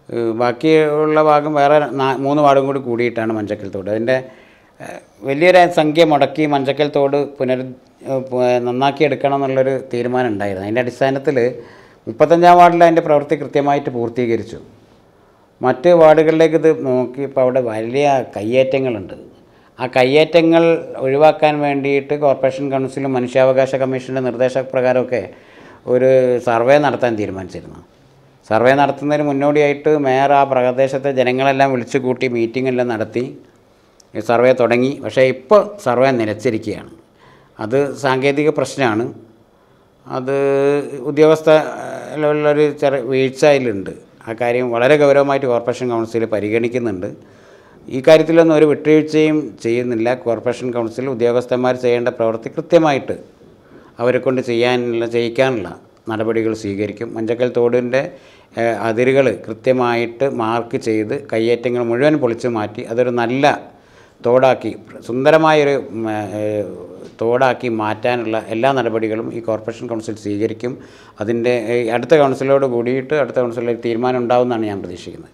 ബാക്കിയുള്ള ഭാഗം വേറെ മൂന്ന് വാർഡും കൂടി കൂടിയിട്ടാണ് മഞ്ചക്കൽ തോട്. അതിൻ്റെ വലിയൊരു സംഖ്യ മുടക്കി മഞ്ചക്കൽ തോട് പുനർ നന്നാക്കിയെടുക്കണം എന്നുള്ളൊരു തീരുമാനം ഉണ്ടായിരുന്നു. അതിൻ്റെ അടിസ്ഥാനത്തിൽ മുപ്പത്തഞ്ചാം വാർഡിൽ അതിൻ്റെ പ്രവൃത്തി കൃത്യമായിട്ട് പൂർത്തീകരിച്ചു. മറ്റ് വാർഡുകളിലേക്ക് ഇത് നോക്കിയപ്പോൾ അവിടെ വലിയ കയ്യേറ്റങ്ങളുണ്ട്. ആ കയ്യേറ്റങ്ങൾ ഒഴിവാക്കാൻ വേണ്ടിയിട്ട് കോർപ്പറേഷൻ കൗൺസിലും മനുഷ്യാവകാശ കമ്മീഷൻ്റെ നിർദ്ദേശപ്രകാരമൊക്കെ ഒരു സർവേ നടത്താൻ തീരുമാനിച്ചിരുന്നു. സർവേ നടത്തുന്നതിന് മുന്നോടിയായിട്ട് മേയർ ആ പ്രദേശത്തെ ജനങ്ങളെല്ലാം വിളിച്ചു കൂട്ടി മീറ്റിംഗ് എല്ലാം നടത്തി സർവേ തുടങ്ങി. പക്ഷേ ഇപ്പോൾ സർവേ നിലച്ചിരിക്കുകയാണ്. അത് സാങ്കേതിക പ്രശ്നമാണ്. അത് ഉദ്യോഗസ്ഥ ലെവലിലൊരു ചെറിയ വീഴ്ച അതിലുണ്ട്. ആ കാര്യം വളരെ ഗൗരവമായിട്ട് കോർപ്പറേഷൻ കൗൺസിൽ പരിഗണിക്കുന്നുണ്ട്. ഈ കാര്യത്തിലൊന്നും ഒരു വിട്ടുവീഴ്ചയും ചെയ്യുന്നില്ല. കോർപ്പറേഷൻ കൗൺസിൽ ഉദ്യോഗസ്ഥന്മാർ ചെയ്യേണ്ട പ്രവൃത്തി കൃത്യമായിട്ട് അവരെ കൊണ്ട് ചെയ്യാനുള്ള ചെയ്യിക്കാനുള്ള നടപടികൾ സ്വീകരിക്കും. മഞ്ചക്കൽ തോടിൻ്റെ അതിരുകൾ കൃത്യമായിട്ട് മാർക്ക് ചെയ്ത് കയ്യേറ്റങ്ങൾ മുഴുവൻ പൊളിച്ചു മാറ്റി അതൊരു നല്ല തോടാക്കി സുന്ദരമായൊരു തോടാക്കി മാറ്റാനുള്ള എല്ലാ നടപടികളും ഈ കോർപ്പറേഷൻ കൗൺസിൽ സ്വീകരിക്കും. അതിൻ്റെ അടുത്ത കൗൺസിലോട് കൂടിയിട്ട് അടുത്ത കൗൺസിലിൽ തീരുമാനം ഉണ്ടാവുമെന്നാണ് ഞാൻ പ്രതീക്ഷിക്കുന്നത്.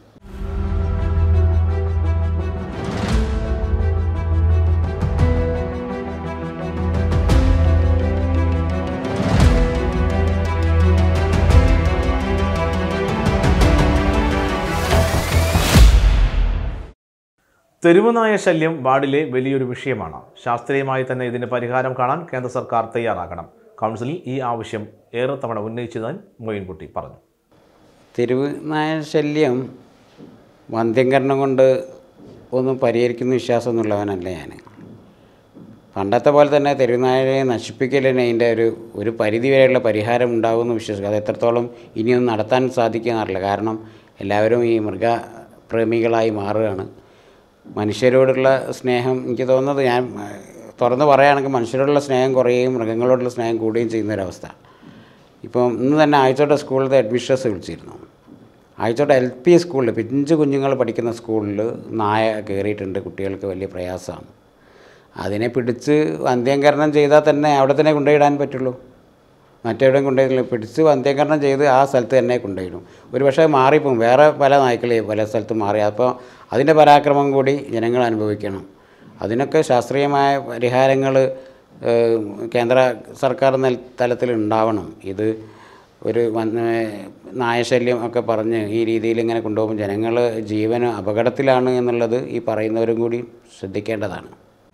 തെരുവുനായ ശല്യം വാർഡിലെ വലിയൊരു വിഷയമാണ്. ശാസ്ത്രീയമായി തന്നെ ഇതിന് പരിഹാരം കാണാൻ കേന്ദ്ര സർക്കാർ തയ്യാറാകണം. കൗൺസിലിൽ ഈ ആവശ്യം ഏറെ തവണ ഉന്നയിച്ചതായി മൊയിൻകുട്ടി പറഞ്ഞു. തെരുവുനായ ശല്യം വന്ധ്യംകരണം കൊണ്ട് ഒന്നും പരിഹരിക്കുന്ന വിശ്വാസമൊന്നുമുള്ളവനല്ല ഞാൻ. പണ്ടത്തെ പോലെ തന്നെ തെരുവുനായയെ നശിപ്പിക്കലിന് അതിൻ്റെ ഒരു ഒരു പരിധി വരെയുള്ള പരിഹാരം ഉണ്ടാകുമെന്ന് വിശ്വസിക്കുക. അത് എത്രത്തോളം ഇനിയൊന്നും നടത്താൻ സാധിക്കുമെന്നറിയില്ല. കാരണം എല്ലാവരും ഈ മൃഗപ്രേമികളായി മാറുകയാണ്. മനുഷ്യരോടുള്ള സ്നേഹം എനിക്ക് തോന്നുന്നത്, ഞാൻ തുറന്ന് പറയുകയാണെങ്കിൽ മനുഷ്യരോടുള്ള സ്നേഹം കുറയുകയും മൃഗങ്ങളോടുള്ള സ്നേഹം കൂടുകയും ചെയ്യുന്നൊരവസ്ഥ. ഇപ്പം ഇന്ന് തന്നെ ആഴ്ചോട്ട സ്കൂളിലത്തെ അഡ്മിഷൻസ് വിളിച്ചിരുന്നു. ആഴ്ചോട്ട എൽ പി സ്കൂളിൽ പിഞ്ച് കുഞ്ഞുങ്ങൾ പഠിക്കുന്ന സ്കൂളിൽ നായ കയറിയിട്ടുണ്ട്. കുട്ടികൾക്ക് വലിയ പ്രയാസമാണ്. അതിനെ പിടിച്ച് വന്ധ്യംകരണം ചെയ്താൽ തന്നെ അവിടെ തന്നെ കൊണ്ടുപോയിടാൻ പറ്റുള്ളൂ. മറ്റെവിടെയും കൊണ്ടുപോയില്ല. പിടിച്ച് വന്ധ്യംകരണം ചെയ്ത് ആ സ്ഥലത്ത് തന്നെ കൊണ്ടുപോയിടും. ഒരു പക്ഷേ മാറിപ്പോവും. വേറെ പല നായ്ക്കളെയും പല സ്ഥലത്തും മാറി. അപ്പോൾ അതിൻ്റെ പരാക്രമം കൂടി ജനങ്ങൾ അനുഭവിക്കണം. അതിനൊക്കെ ശാസ്ത്രീയമായ പരിഹാരങ്ങൾ കേന്ദ്ര സർക്കാർ തലത്തിൽ ഉണ്ടാവണം. ഇത് ഒരു നായശല്യം ഒക്കെ പറഞ്ഞ് ഈ രീതിയിൽ ഇങ്ങനെ കൊണ്ടുപോകുമ്പോൾ ജനങ്ങൾ ജീവന് അപകടത്തിലാണ് എന്നുള്ളത് ഈ പറയുന്നവരും കൂടി ശ്രദ്ധിക്കേണ്ടതാണ്.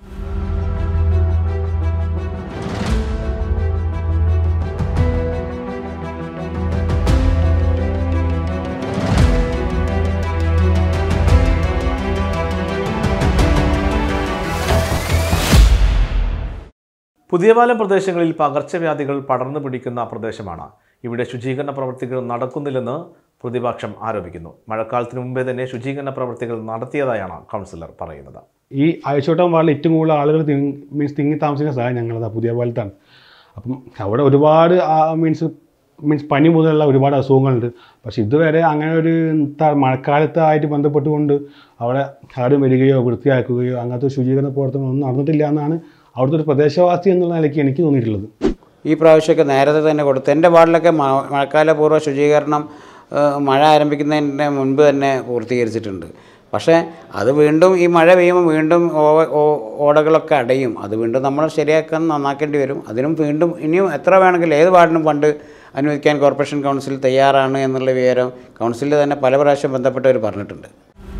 പുതിയപാലം പ്രദേശങ്ങളിൽ പകർച്ചവ്യാധികൾ പടർന്നു പിടിക്കുന്ന പ്രദേശമാണ്. ഇവിടെ ശുചീകരണ പ്രവൃത്തികൾ നടക്കുന്നില്ലെന്ന് പ്രതിപക്ഷം ആരോപിക്കുന്നു. മഴക്കാലത്തിന് മുമ്പേ തന്നെ ശുചീകരണ പ്രവൃത്തികൾ നടത്തിയതായാണ് കൗൺസിലർ പറയുന്നത്. ഈ ആഴ്ചവട്ടം വാർഡിൽ ഏറ്റവും കൂടുതൽ ആളുകൾ മീൻസ് തിങ്ങി താമസിക്കുന്ന സ്ഥലം ഞങ്ങളതാണ്, പുതിയപാലത്താണ്. അപ്പം അവിടെ ഒരുപാട് മീൻസ് മീൻസ് പനി മുതലുള്ള ഒരുപാട് അസുഖങ്ങളുണ്ട്. പക്ഷേ ഇതുവരെ അങ്ങനെ ഒരു മഴക്കാലത്തായിട്ട് ബന്ധപ്പെട്ടുകൊണ്ട് അവിടെ ആരും വരികയോ വൃത്തിയാക്കുകയോ അങ്ങനത്തെ ശുചീകരണ പ്രവർത്തനമൊന്നും നടന്നിട്ടില്ല എന്നാണ് അവിടുത്തെ ഒരു പ്രദേശവാസി എന്നുള്ള നിലയ്ക്ക് എനിക്ക് തോന്നിയിട്ടുള്ളത്. ഈ പ്രാവശ്യമൊക്കെ നേരത്തെ തന്നെ കൊടുത്തു. എൻ്റെ വാർഡിലൊക്കെ മഴക്കാലപൂർവ്വ ശുചീകരണം മഴ ആരംഭിക്കുന്നതിന് മുൻപ് തന്നെ പൂർത്തീകരിച്ചിട്ടുണ്ട്. പക്ഷേ അത് വീണ്ടും ഈ മഴ പെയ്യുമ്പോൾ വീണ്ടും ഓടകളൊക്കെ അടയും. അത് വീണ്ടും നമ്മൾ ശരിയാക്കാൻ നന്നാക്കേണ്ടി വരും. അതിനും വീണ്ടും ഇനിയും എത്ര വേണമെങ്കിലും ഏത് വാർഡിനും ഫണ്ട് അനുവദിക്കാൻ കോർപ്പറേഷൻ കൗൺസിൽ തയ്യാറാണ് എന്നുള്ള വിവരം കൗൺസിലിൽ തന്നെ പല പ്രാവശ്യം ബന്ധപ്പെട്ടവർ പറഞ്ഞിട്ടുണ്ട്.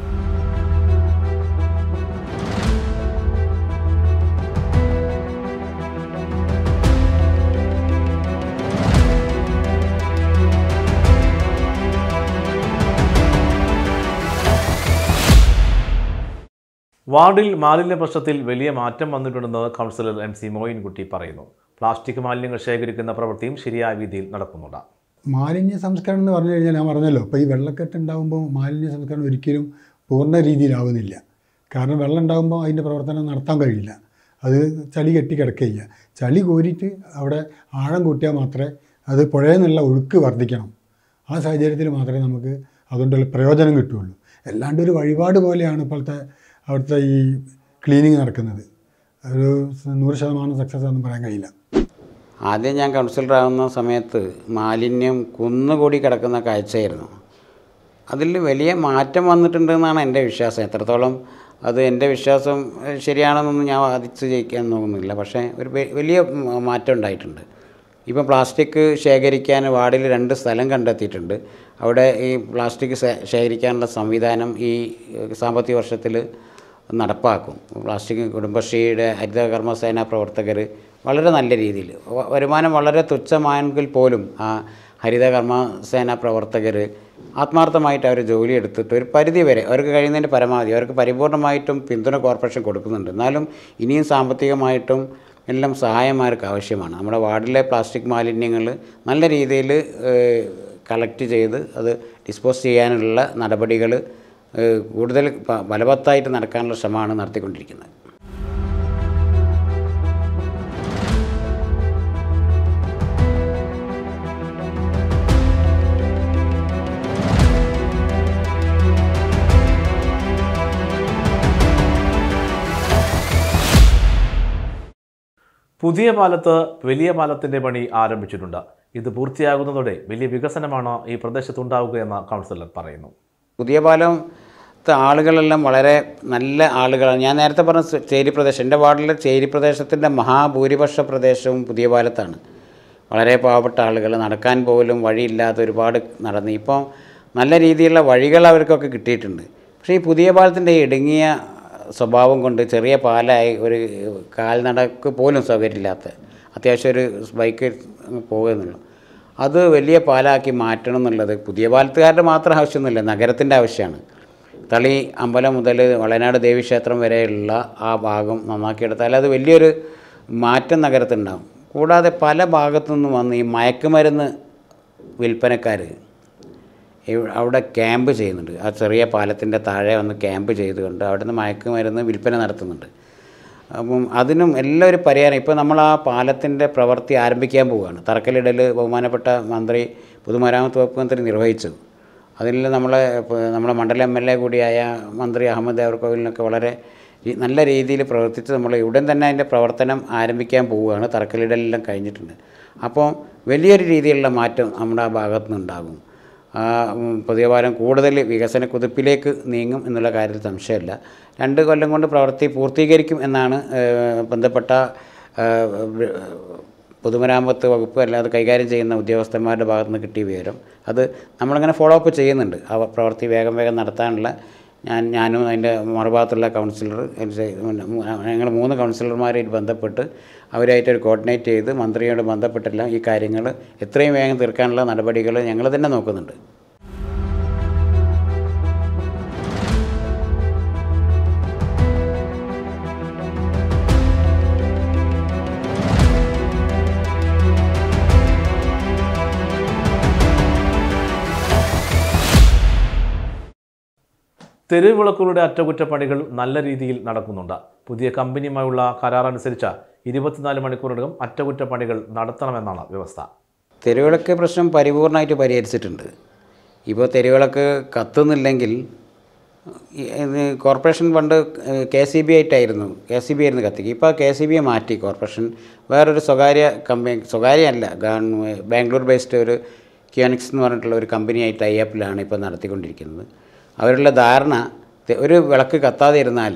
വാർഡിൽ മാലിന്യ പ്രശ്നത്തിൽ വലിയ മാറ്റം വന്നിട്ടുണ്ടെന്ന് കൗൺസിലർ എം സി മോയിൻകുട്ടി പറയുന്നു. പ്ലാസ്റ്റിക് മാലിന്യങ്ങൾ ശേഖരിക്കുന്ന പ്രവൃത്തിയും ശരിയായ രീതിയിൽ നടക്കുന്നുണ്ട്. മാലിന്യ സംസ്കരണം എന്ന് പറഞ്ഞു കഴിഞ്ഞാൽ ഞാൻ പറഞ്ഞല്ലോ, ഇപ്പോൾ ഈ വെള്ളക്കെട്ട് ഉണ്ടാകുമ്പോൾ മാലിന്യ സംസ്കരണം ഒരിക്കലും പൂർണ്ണ രീതിയിലാവുന്നില്ല. കാരണം വെള്ളം ഉണ്ടാകുമ്പോൾ അതിൻ്റെ പ്രവർത്തനം നടത്താൻ കഴിയില്ല. അത് ചളി കെട്ടി കിടക്കുകയില്ല. ചളി കോരിയിട്ട് അവിടെ ആഴം കൂട്ടിയാൽ മാത്രമേ അത് പുഴയിൽ നിന്നുള്ള ഒഴുക്ക് വർദ്ധിക്കണം. ആ സാഹചര്യത്തിൽ മാത്രമേ നമുക്ക് അതുകൊണ്ടുള്ള പ്രയോജനം കിട്ടുകയുള്ളൂ. അല്ലാണ്ട് ഒരു വഴിപാട് പോലെയാണ് ഇപ്പോഴത്തെ അവിടുത്തെ ഈ ക്ലീനിങ് നടക്കുന്നത്. ഒരു നൂറ് ശതമാനം സക്സസ് ഒന്നും പറയാൻ കഴിയില്ല. ആദ്യം ഞാൻ കൗൺസിലറാകുന്ന സമയത്ത് മാലിന്യം കുന്നുകൂടി കിടക്കുന്ന കാഴ്ചയായിരുന്നു. അതിൽ വലിയ മാറ്റം വന്നിട്ടുണ്ടെന്നാണ് എൻ്റെ വിശ്വാസം. എത്രത്തോളം അത് എൻ്റെ വിശ്വാസം ശരിയാണെന്നൊന്നും ഞാൻ വാദിച്ച് ജയിക്കാൻ നോക്കുന്നില്ല. പക്ഷേ ഒരു വലിയ മാറ്റം ഉണ്ടായിട്ടുണ്ട്. ഇപ്പം പ്ലാസ്റ്റിക് ശേഖരിക്കാൻ വാർഡിൽ രണ്ട് സ്ഥലം കണ്ടെത്തിയിട്ടുണ്ട്. അവിടെ ഈ പ്ലാസ്റ്റിക് ശേഖരിക്കാനുള്ള സംവിധാനം ഈ സാമ്പത്തിക വർഷത്തിൽ നടപ്പാക്കും. പ്ലാസ്റ്റിക് കുടുംബശ്രീയുടെ ഹരിത കർമ്മസേന പ്രവർത്തകർ വളരെ നല്ല രീതിയിൽ, വരുമാനം വളരെ തുച്ഛമായെങ്കിൽ പോലും ആ ഹരിത കർമ്മസേന പ്രവർത്തകർ ആത്മാർത്ഥമായിട്ട് അവർ ജോലി എടുത്തിട്ട് ഒരു പരിധി വരെ അവർക്ക് കഴിയുന്നതിൻ്റെ പരമാവധി അവർക്ക് പരിപൂർണമായിട്ടും പിന്തുണ കോർപ്പറേഷൻ കൊടുക്കുന്നുണ്ട്. എന്നാലും ഇനിയും സാമ്പത്തികമായിട്ടും എല്ലാം സഹായമാർക്ക് ആവശ്യമാണ്. നമ്മുടെ വാർഡിലെ പ്ലാസ്റ്റിക് മാലിന്യങ്ങൾ നല്ല രീതിയിൽ കളക്ട് ചെയ്ത് അത് ഡിസ്പോസ് ചെയ്യാനുള്ള നടപടികൾ കൂടുതൽ ബലവത്തായിട്ട് നടക്കാനുള്ള ശ്രമമാണ് നടത്തിക്കൊണ്ടിരിക്കുന്നത്. പുതിയ പാലത്ത് വലിയ പാലത്തിൻ്റെ പണി ആരംഭിച്ചിട്ടുണ്ട്. ഇത് പൂർത്തിയാകുന്നതോടെ വലിയ വികസനമാണ് ഈ പ്രദേശത്തുണ്ടാവുകയെന്ന് കൗൺസിലർ പറയുന്നു. പുതിയ പാലത്തെ ആളുകളെല്ലാം വളരെ നല്ല ആളുകളാണ്. ഞാൻ നേരത്തെ പറഞ്ഞ ചേരി പ്രദേശം, എൻ്റെ വാർഡിലെ ചേരി പ്രദേശത്തിൻ്റെ മഹാഭൂരിപക്ഷ പ്രദേശവും പുതിയ പാലത്താണ്. വളരെ പാവപ്പെട്ട ആളുകൾ, നടക്കാൻ പോലും വഴിയില്ലാതെ ഒരുപാട് നടന്നു. ഇപ്പോൾ നല്ല രീതിയിലുള്ള വഴികൾ അവർക്കൊക്കെ കിട്ടിയിട്ടുണ്ട്. പക്ഷേ ഈ പുതിയ പാലത്തിൻ്റെ ഇടുങ്ങിയ സ്വഭാവം കൊണ്ട് ചെറിയ പാലായി ഒരു കാൽനടക്ക് പോലും സൗകര്യമില്ലാത്ത, അത്യാവശ്യം ഒരു ബൈക്ക് പോകുന്നുള്ളൂ, അത് വലിയ പാലാക്കി മാറ്റണം എന്നുള്ളത് പുതിയ പാലത്തുകാരുടെ മാത്രം ആവശ്യമൊന്നുമില്ല, നഗരത്തിൻ്റെ ആവശ്യമാണ്. തളി അമ്പലം മുതൽ വളനാട് ദേവീക്ഷേത്രം വരെയുള്ള ആ ഭാഗം നന്നാക്കിയെടുത്താൽ അത് വലിയൊരു മാറ്റം നഗരത്തിനുണ്ടാകും. കൂടാതെ പല ഭാഗത്തു നിന്നും വന്ന് ഈ മയക്കുമരുന്ന് വിൽപ്പനക്കാർ അവിടെ ക്യാമ്പ് ചെയ്യുന്നുണ്ട്. ആ ചെറിയ പാലത്തിൻ്റെ താഴെ വന്ന് ക്യാമ്പ് ചെയ്തുകൊണ്ട് അവിടെ നിന്ന് മയക്കുമരുന്ന് വിൽപ്പന നടത്തുന്നുണ്ട്. അപ്പം അതിനും എല്ലാം ഒരു പരിഹാരം. ഇപ്പോൾ നമ്മൾ ആ പാലത്തിൻ്റെ പ്രവൃത്തി ആരംഭിക്കാൻ പോവുകയാണ്. തറക്കല്ലിടൽ ബഹുമാനപ്പെട്ട മന്ത്രി, പൊതുമരാമത്ത് വകുപ്പ് മന്ത്രി നിർവഹിച്ചു. അതിൽ നമ്മളെ നമ്മളെ മണ്ഡലം എം എൽ എ കൂടിയായ മന്ത്രി അഹമ്മദ് ദേവർകോവിലിനൊക്കെ വളരെ നല്ല രീതിയിൽ പ്രവർത്തിച്ച് നമ്മൾ ഉടൻ തന്നെ അതിൻ്റെ പ്രവർത്തനം ആരംഭിക്കാൻ പോവുകയാണ്. തറക്കല്ലിടലെല്ലാം കഴിഞ്ഞിട്ടുണ്ട്. അപ്പോൾ വലിയൊരു രീതിയിലുള്ള മാറ്റം നമ്മുടെ ആ ഭാഗത്തു നിന്നുണ്ടാകും. പുതിയ പാലം കൂടുതൽ വികസന കുതിപ്പിലേക്ക് നീങ്ങും എന്നുള്ള കാര്യത്തിൽ സംശയമില്ല. രണ്ട് കൊല്ലം കൊണ്ട് പ്രവൃത്തി പൂർത്തീകരിക്കും എന്നാണ് ബന്ധപ്പെട്ട പൊതുമരാമത്ത് വകുപ്പ് അല്ലാതെ കൈകാര്യം ചെയ്യുന്ന ഉദ്യോഗസ്ഥന്മാരുടെ ഭാഗത്തു നിന്ന് കിട്ടിയ വിവരം. അത് നമ്മളിങ്ങനെ ഫോളോ അപ്പ് ചെയ്യുന്നുണ്ട്. ആ പ്രവൃത്തി വേഗം വേഗം നടത്താനുള്ള ഞാൻ ഞാനും അതിൻ്റെ മറുഭാഗത്തുള്ള കൗൺസിലർ, ഞങ്ങൾ മൂന്ന് കൗൺസിലർമാരായിട്ട് ബന്ധപ്പെട്ട് അവരായിട്ടൊരു കോർഡിനേറ്റ് ചെയ്ത് മന്ത്രിയോട് ബന്ധപ്പെട്ടെല്ലാം ഈ കാര്യങ്ങൾ എത്രയും വേഗം തീർക്കാനുള്ള നടപടികൾ ഞങ്ങൾ തന്നെ നോക്കുന്നുണ്ട്. തെരുവിളക്കുകളുടെ അറ്റകുറ്റപ്പണികൾ നല്ല രീതിയിൽ നടക്കുന്നുണ്ട്. പുതിയ കമ്പനിയുമായുള്ള കരാർ അനുസരിച്ച് ഇരുപത്തിനാല് മണിക്കൂറിനകം അറ്റകുറ്റപ്പണികൾ നടത്തണമെന്നാണ് വ്യവസ്ഥ. തെരുവിളക്ക് പ്രശ്നം പരിപൂർണമായിട്ട് പരിഹരിച്ചിട്ടുണ്ട്. ഇപ്പോൾ തെരുവിളക്ക് കത്തുന്നില്ലെങ്കിൽ കോർപ്പറേഷൻ പണ്ട് കെ സി ബി ആയിട്ടായിരുന്നു കെ സി ബി ആയിരുന്നു കത്തിക്കുക. ഇപ്പോൾ കെ സി ബിയെ മാറ്റി കോർപ്പറേഷൻ വേറൊരു സ്വകാര്യ കമ്പനി, സ്വകാര്യമല്ല ഗവൺമെൻറ് ബാംഗ്ലൂർ ബേസ്ഡ് ഒരു ക്യോനിക്സ് എന്ന് പറഞ്ഞിട്ടുള്ള ഒരു കമ്പനിയായിട്ട് ഐ എപ്പിലാണ് ഇപ്പോൾ നടത്തിക്കൊണ്ടിരിക്കുന്നത്. അവരുടെ ധാരണ ഒരു വിളക്ക് കത്താതെ ഇരുന്നാൽ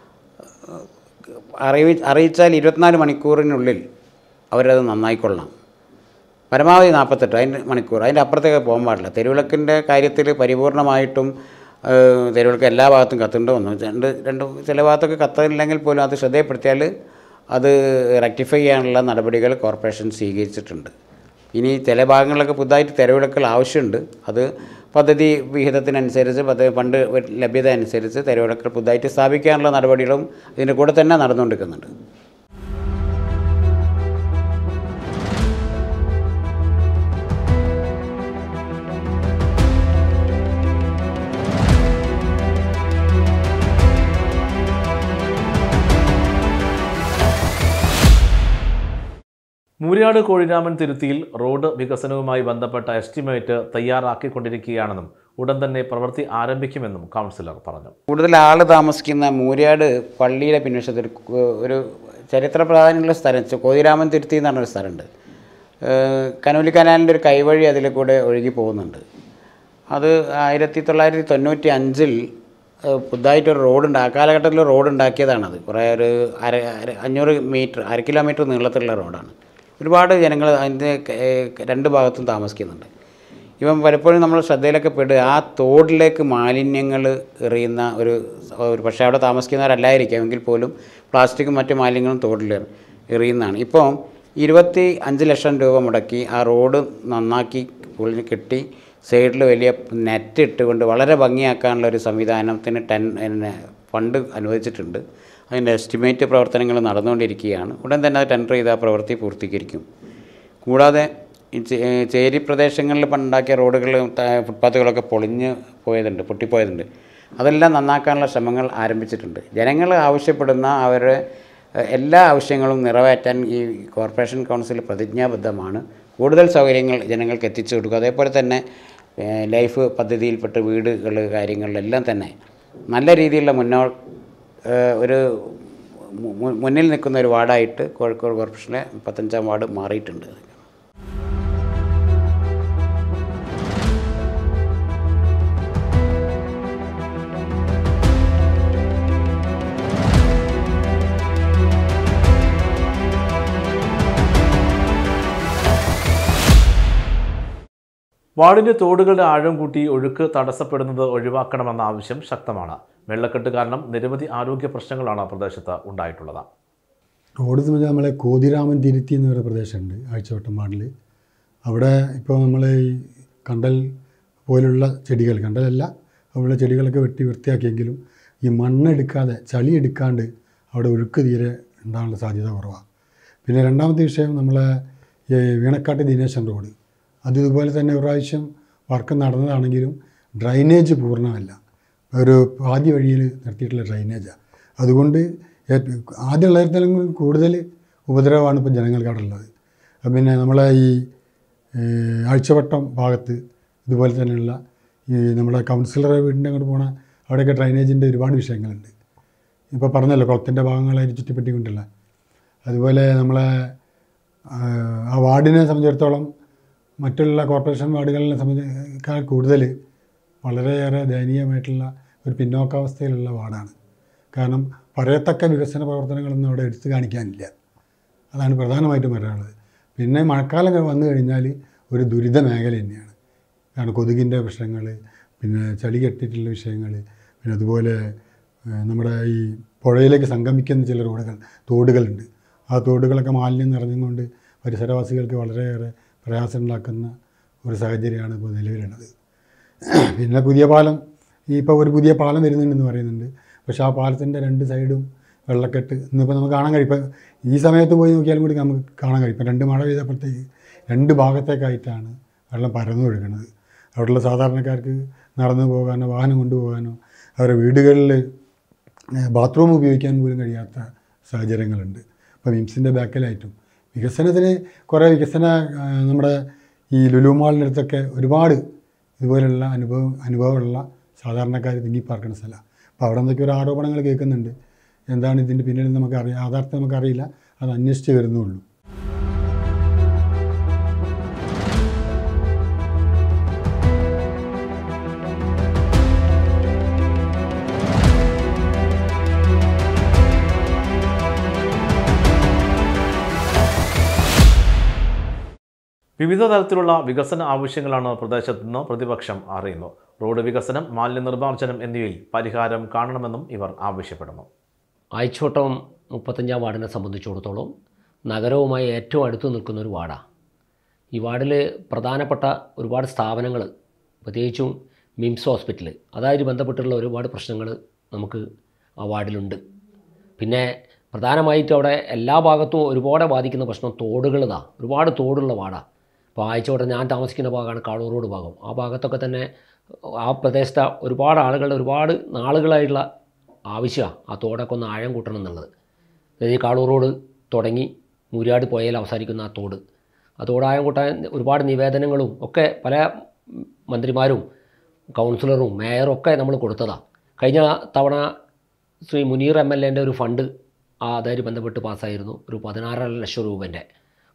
അറിയി അറിയിച്ചാൽ ഇരുപത്തിനാല് മണിക്കൂറിനുള്ളിൽ അവരത് നന്നായിക്കൊള്ളണം. പരമാവധി നാൽപ്പത്തെട്ട് അതിൻ്റെ മണിക്കൂർ, അതിൻ്റെ അപ്പുറത്തേക്ക് പോകാൻ പാടില്ല. തെരുവിളക്കിൻ്റെ കാര്യത്തിൽ പരിപൂർണമായിട്ടും തെരുവിളക്ക് എല്ലാ ഭാഗത്തും കത്തുണ്ടോ ഒന്ന് രണ്ട് രണ്ട് ചില ഭാഗത്തൊക്കെ കത്തില്ലെങ്കിൽ പോലും അത് ശ്രദ്ധയപ്പെടുത്തിയാൽ അത് റെക്ടിഫൈ ചെയ്യാനുള്ള നടപടികൾ കോർപ്പറേഷൻ സ്വീകരിച്ചിട്ടുണ്ട്. ഇനി ചില ഭാഗങ്ങളിലൊക്കെ പുതുതായിട്ട് തെരുവിളക്കുകൾ ആവശ്യമുണ്ട്. അത് പദ്ധതി വിഹിതത്തിനനുസരിച്ച് പദ്ധതി ഫണ്ട് ലഭ്യത അനുസരിച്ച് തെരുവിളക്കുകൾ പുതുതായിട്ട് സ്ഥാപിക്കാനുള്ള നടപടികളും ഇതിൻ്റെ കൂടെ തന്നെ നടന്നുകൊണ്ടിരിക്കുന്നുണ്ട്. മൂര്യാട് കോഴിരാമൻ തിരുത്തിയിൽ റോഡ് വികസനവുമായി ബന്ധപ്പെട്ട എസ്റ്റിമേറ്റ് തയ്യാറാക്കിക്കൊണ്ടിരിക്കുകയാണെന്നും ഉടൻ തന്നെ പ്രവൃത്തി ആരംഭിക്കുമെന്നും കൗൺസിലർ പറഞ്ഞു. കൂടുതൽ ആൾ താമസിക്കുന്ന മൂര്യാട് പള്ളിയുടെ പിൻവശത്ത് ഒരു ചരിത്ര പ്രാധാന്യമുള്ള സ്ഥലം കോഴിരാമൻ തിരുത്തി എന്ന് പറഞ്ഞൊരു സ്ഥലമുണ്ട്. കനോലി കനാലിൻ്റെ ഒരു കൈവഴി അതിൽ കൂടെ ഒഴുകി പോകുന്നുണ്ട്. അത് ആയിരത്തി തൊള്ളായിരത്തി തൊണ്ണൂറ്റി അഞ്ചിൽ പുതുതായിട്ടൊരു റോഡുണ്ട്. ആ കാലഘട്ടത്തിൽ റോഡ് ഉണ്ടാക്കിയതാണത്. കുറേ ഒരു അര അര അഞ്ഞൂറ് മീറ്റർ അര കിലോമീറ്റർ നീളത്തിലുള്ള റോഡാണ്. ഒരുപാട് ജനങ്ങൾ അതിൻ്റെ രണ്ട് ഭാഗത്തും താമസിക്കുന്നുണ്ട്. ഇവൻ പലപ്പോഴും നമ്മൾ ശ്രദ്ധയിലൊക്കെ പെട്ട് ആ തോടിലേക്ക് മാലിന്യങ്ങൾ എറിയുന്ന ഒരു ഒരു പക്ഷേ അവിടെ താമസിക്കുന്നവരല്ലായിരിക്കാം എങ്കിൽ പോലും പ്ലാസ്റ്റിക്കും മറ്റു മാലിന്യങ്ങളും തോടിൽ എറിയുന്നതാണ്. ഇപ്പോൾ ഇരുപത്തി അഞ്ച് ലക്ഷം രൂപ മുടക്കി ആ റോഡ് നന്നാക്കി പൊളിഞ്ഞ് കെട്ടി സൈഡിൽ വലിയ നെറ്റ് ഇട്ടുകൊണ്ട് വളരെ ഭംഗിയാക്കാനുള്ള ഒരു സംവിധാനത്തിന് ടെൻ പിന്നെ ഫണ്ട് അനുവദിച്ചിട്ടുണ്ട്. അതിൻ്റെ എസ്റ്റിമേറ്റ് പ്രവർത്തനങ്ങൾ നടന്നുകൊണ്ടിരിക്കുകയാണ്. ഉടൻ തന്നെ അത് ടെൻഡർ ചെയ്ത് ആ പ്രവൃത്തി പൂർത്തീകരിക്കും. കൂടാതെ ഈ ചേരി പ്രദേശങ്ങളിൽ പണ്ടുണ്ടാക്കിയ റോഡുകൾ ഫുട്പാത്തുകളൊക്കെ പൊളിഞ്ഞ് പോയതുണ്ട്, പൊട്ടിപ്പോയതുണ്ട്. അതെല്ലാം നന്നാക്കാനുള്ള ശ്രമങ്ങൾ ആരംഭിച്ചിട്ടുണ്ട്. ജനങ്ങൾ ആവശ്യപ്പെടുന്ന അവരുടെ എല്ലാ ആവശ്യങ്ങളും നിറവേറ്റാൻ ഈ കോർപ്പറേഷൻ കൗൺസിൽ പ്രതിജ്ഞാബദ്ധമാണ്. കൂടുതൽ സൗകര്യങ്ങൾ ജനങ്ങൾക്ക് എത്തിച്ചു കൊടുക്കുക. അതേപോലെ തന്നെ ലൈഫ് പദ്ധതിയിൽപ്പെട്ട വീടുകൾ കാര്യങ്ങളിലെല്ലാം തന്നെ നല്ല രീതിയിലുള്ള മുന്നോ ഒരു മുന്നിൽ നിൽക്കുന്ന ഒരു വാർഡായിട്ട് കോഴിക്കോട് കോർപ്പറേഷനിലെ മുപ്പത്തഞ്ചാം വാർഡ് മാറിയിട്ടുണ്ട്. വാർഡിന്റെ തോടുകളുടെ ആഴം കൂട്ടി ഒഴുക്ക് തടസ്സപ്പെടുന്നത് ഒഴിവാക്കണമെന്ന ആവശ്യം ശക്തമാണ്. വെള്ളക്കെട്ട് കാരണം നിരവധി ആരോഗ്യ പ്രശ്നങ്ങളാണ് പ്രദേശത്ത് ഉണ്ടായിട്ടുള്ളത്. റോഡ് സംബന്ധിച്ച് നമ്മളെ കോതിരാമൻ തിരുത്തി എന്ന് പറയുന്ന പ്രദേശമുണ്ട് ആഴ്ചവട്ടം വാർഡിൽ. അവിടെ ഇപ്പോൾ നമ്മൾ ഈ കണ്ടൽ പോലുള്ള ചെടികൾ, കണ്ടലല്ല അതുള്ള ചെടികളൊക്കെ വെട്ടി വൃത്തിയാക്കിയെങ്കിലും ഈ മണ്ണെടുക്കാതെ ചളി എടുക്കാണ്ട് അവിടെ ഒഴുക്ക് തീരെ ഉണ്ടാകാനുള്ള സാധ്യത കുറവാണ്. പിന്നെ രണ്ടാമത്തെ വിഷയം നമ്മളെ ഈ വീണക്കാട്ട് ദിനേശൻ റോഡ്, അത് ഇതുപോലെ തന്നെ ഒരു പ്രാവശ്യം വർക്ക് നടന്നതാണെങ്കിലും ഡ്രൈനേജ് പൂർണ്ണമല്ല. ഒരു പാതി വഴിയിൽ നിർത്തിയിട്ടുള്ള ഡ്രൈനേജാണ്. അതുകൊണ്ട് ആദ്യമുള്ളതിലും കൂടുതൽ ഉപദ്രവമാണ് ഇപ്പോൾ ജനങ്ങൾക്ക് അവിടെ ഉള്ളത്. പിന്നെ നമ്മളെ ഈ ആഴ്ചവട്ടം ഭാഗത്ത് ഇതുപോലെ തന്നെയുള്ള ഈ നമ്മുടെ കൗൺസിലറെ വീടിൻ്റെ അങ്ങോട്ട് പോണ അവിടെയൊക്കെ ഡ്രൈനേജിൻ്റെ ഒരുപാട് വിഷയങ്ങളുണ്ട്. ഇപ്പോൾ പറഞ്ഞല്ലോ കുളത്തിൻ്റെ ഭാഗങ്ങളായിട്ട് ചുറ്റിപ്പറ്റിക്കൊണ്ടുള്ള. അതുപോലെ നമ്മളെ ആ വാർഡിനെ സംബന്ധിച്ചിടത്തോളം മറ്റുള്ള കോർപ്പറേഷൻ വാർഡുകളിനെ സംബന്ധിച്ചാൽ കൂടുതൽ വളരെയേറെ ദയനീയമായിട്ടുള്ള ഒരു പിന്നോക്കാവസ്ഥയിലുള്ള വാർഡാണ്. കാരണം പറയത്തക്ക വികസന പ്രവർത്തനങ്ങളൊന്നും അവിടെ എടുത്തു കാണിക്കാനില്ല. അതാണ് പ്രധാനമായിട്ടും പറയാനുള്ളത്. പിന്നെ മഴക്കാലം വന്നു കഴിഞ്ഞാൽ ഒരു ദുരിത മേഖല തന്നെയാണ്. കാരണം കൊതുകിൻ്റെ പ്രശ്നങ്ങൾ, പിന്നെ ചളി കെട്ടിയിട്ടുള്ള വിഷയങ്ങൾ, പിന്നെ അതുപോലെ നമ്മുടെ ഈ പുഴയിലേക്ക് സംഗമിക്കുന്ന ചില റോഡുകൾ തോടുകളുണ്ട്. ആ തോടുകളൊക്കെ മാലിന്യം നിറഞ്ഞുകൊണ്ട് പരിസരവാസികൾക്ക് വളരെയേറെ പ്രയാസം ഉണ്ടാക്കുന്ന ഒരു സാഹചര്യമാണ് ഇപ്പോൾ നിലവിലുള്ളത്. പിന്നെ പുതിയ പാലം, ഈ ഇപ്പോൾ ഒരു പുതിയ പാലം വരുന്നുണ്ടെന്ന് പറയുന്നുണ്ട്. പക്ഷേ ആ പാലത്തിൻ്റെ രണ്ട് സൈഡും വെള്ളക്കെട്ട് ഇന്നിപ്പോൾ നമുക്ക് കാണാൻ കഴിയും. ഇപ്പം ഈ സമയത്ത് പോയി നോക്കിയാലും കൂടി നമുക്ക് കാണാൻ കഴിയും. ഇപ്പം രണ്ട് മഴ പെയ്തപ്പോഴത്തേക്ക് രണ്ട് ഭാഗത്തേക്കായിട്ടാണ് വെള്ളം പരന്നു ഒഴുകുന്നത്. അവിടെയുള്ള സാധാരണക്കാർക്ക് നടന്നു പോകാനോ വാഹനം കൊണ്ടുപോകാനോ അവരുടെ വീടുകളിൽ ബാത്റൂം ഉപയോഗിക്കാൻ പോലും കഴിയാത്ത സാഹചര്യങ്ങളുണ്ട്. ഇപ്പോൾ മിംസിൻ്റെ ബാക്കിലായിട്ടും വികസനത്തിന് കുറേ വികസന നമ്മുടെ ഈ ലുലുമാളിൻ്റെ അടുത്തൊക്കെ ഒരുപാട് ഇതുപോലുള്ള അനുഭവം അനുഭവമുള്ള സാധാരണക്കാർ തിങ്ങിപ്പാർക്കുന്ന സ്ഥലമാണ്. അപ്പോൾ അവിടെ നിന്നൊക്കെ ഒരു ആരോപണങ്ങൾ കേൾക്കുന്നുണ്ട്. എന്താണ് ഇതിൻ്റെ പിന്നിൽ നമുക്കറിയാം, യാഥാർത്ഥ്യം നമുക്കറിയില്ല, അത് അന്വേഷിച്ച് വരുന്നുള്ളൂ. വിവിധ തരത്തിലുള്ള വികസന ആവശ്യങ്ങളാണ് പ്രദേശത്ത് നിന്ന് പ്രതിപക്ഷം അറിയുന്നു. റോഡ് വികസനം, മാലിന്യ നിർമ്മാർജ്ജനം എന്നിവയിൽ പരിഹാരം കാണണമെന്നും ഇവർ ആവശ്യപ്പെടുന്നു. ആഴ്ചവട്ടം മുപ്പത്തഞ്ചാം വാർഡിനെ സംബന്ധിച്ചിടത്തോളം നഗരവുമായി ഏറ്റവും അടുത്ത് നിൽക്കുന്ന ഒരു വാർഡാണ്. ഈ വാർഡിൽ പ്രധാനപ്പെട്ട ഒരുപാട് സ്ഥാപനങ്ങൾ, പ്രത്യേകിച്ചും മിംസ് ഹോസ്പിറ്റൽ, അതായത് ബന്ധപ്പെട്ടുള്ള ഒരുപാട് പ്രശ്നങ്ങൾ നമുക്ക് ആ വാർഡിലുണ്ട്. പിന്നെ പ്രധാനമായിട്ടും അവിടെ എല്ലാ ഭാഗത്തും ഒരുപാട് ബാധിക്കുന്ന പ്രശ്നം തോടുകളതാണ്. ഒരുപാട് തോടുള്ള വാർഡാണ്. ഇപ്പോൾ ആഴ്ചവട്ടം ഞാൻ താമസിക്കുന്ന ഭാഗമാണ് കാളൂർ റോഡ് ഭാഗം. ആ ഭാഗത്തൊക്കെ തന്നെ ആ പ്രദേശത്തെ ഒരുപാട് ആളുകളുടെ ഒരുപാട് നാളുകളായിട്ടുള്ള ആവശ്യമാണ് ആ തോടൊക്കെ ഒന്ന് ആഴം കൂട്ടണം എന്നുള്ളത്. അതായത് ഈ കാളൂർ റോഡ് തുടങ്ങി മൂര്യാട് പുഴയിൽ അവസാനിക്കുന്ന ആ തോട്, ആ തോടാഴം കൂട്ടാൻ ഒരുപാട് നിവേദനങ്ങളും ഒക്കെ പല മന്ത്രിമാരും കൗൺസിലറും മേയറും ഒക്കെ നമ്മൾ കൊടുത്തതാണ്. കഴിഞ്ഞ തവണ ശ്രീ മുനീർ എം എൽ എൻ്റെ ഒരു ഫണ്ട് ആ അതായത് ബന്ധപ്പെട്ട് പാസ്സായിരുന്നു, ഒരു പതിനാറര ലക്ഷം രൂപേൻ്റെ.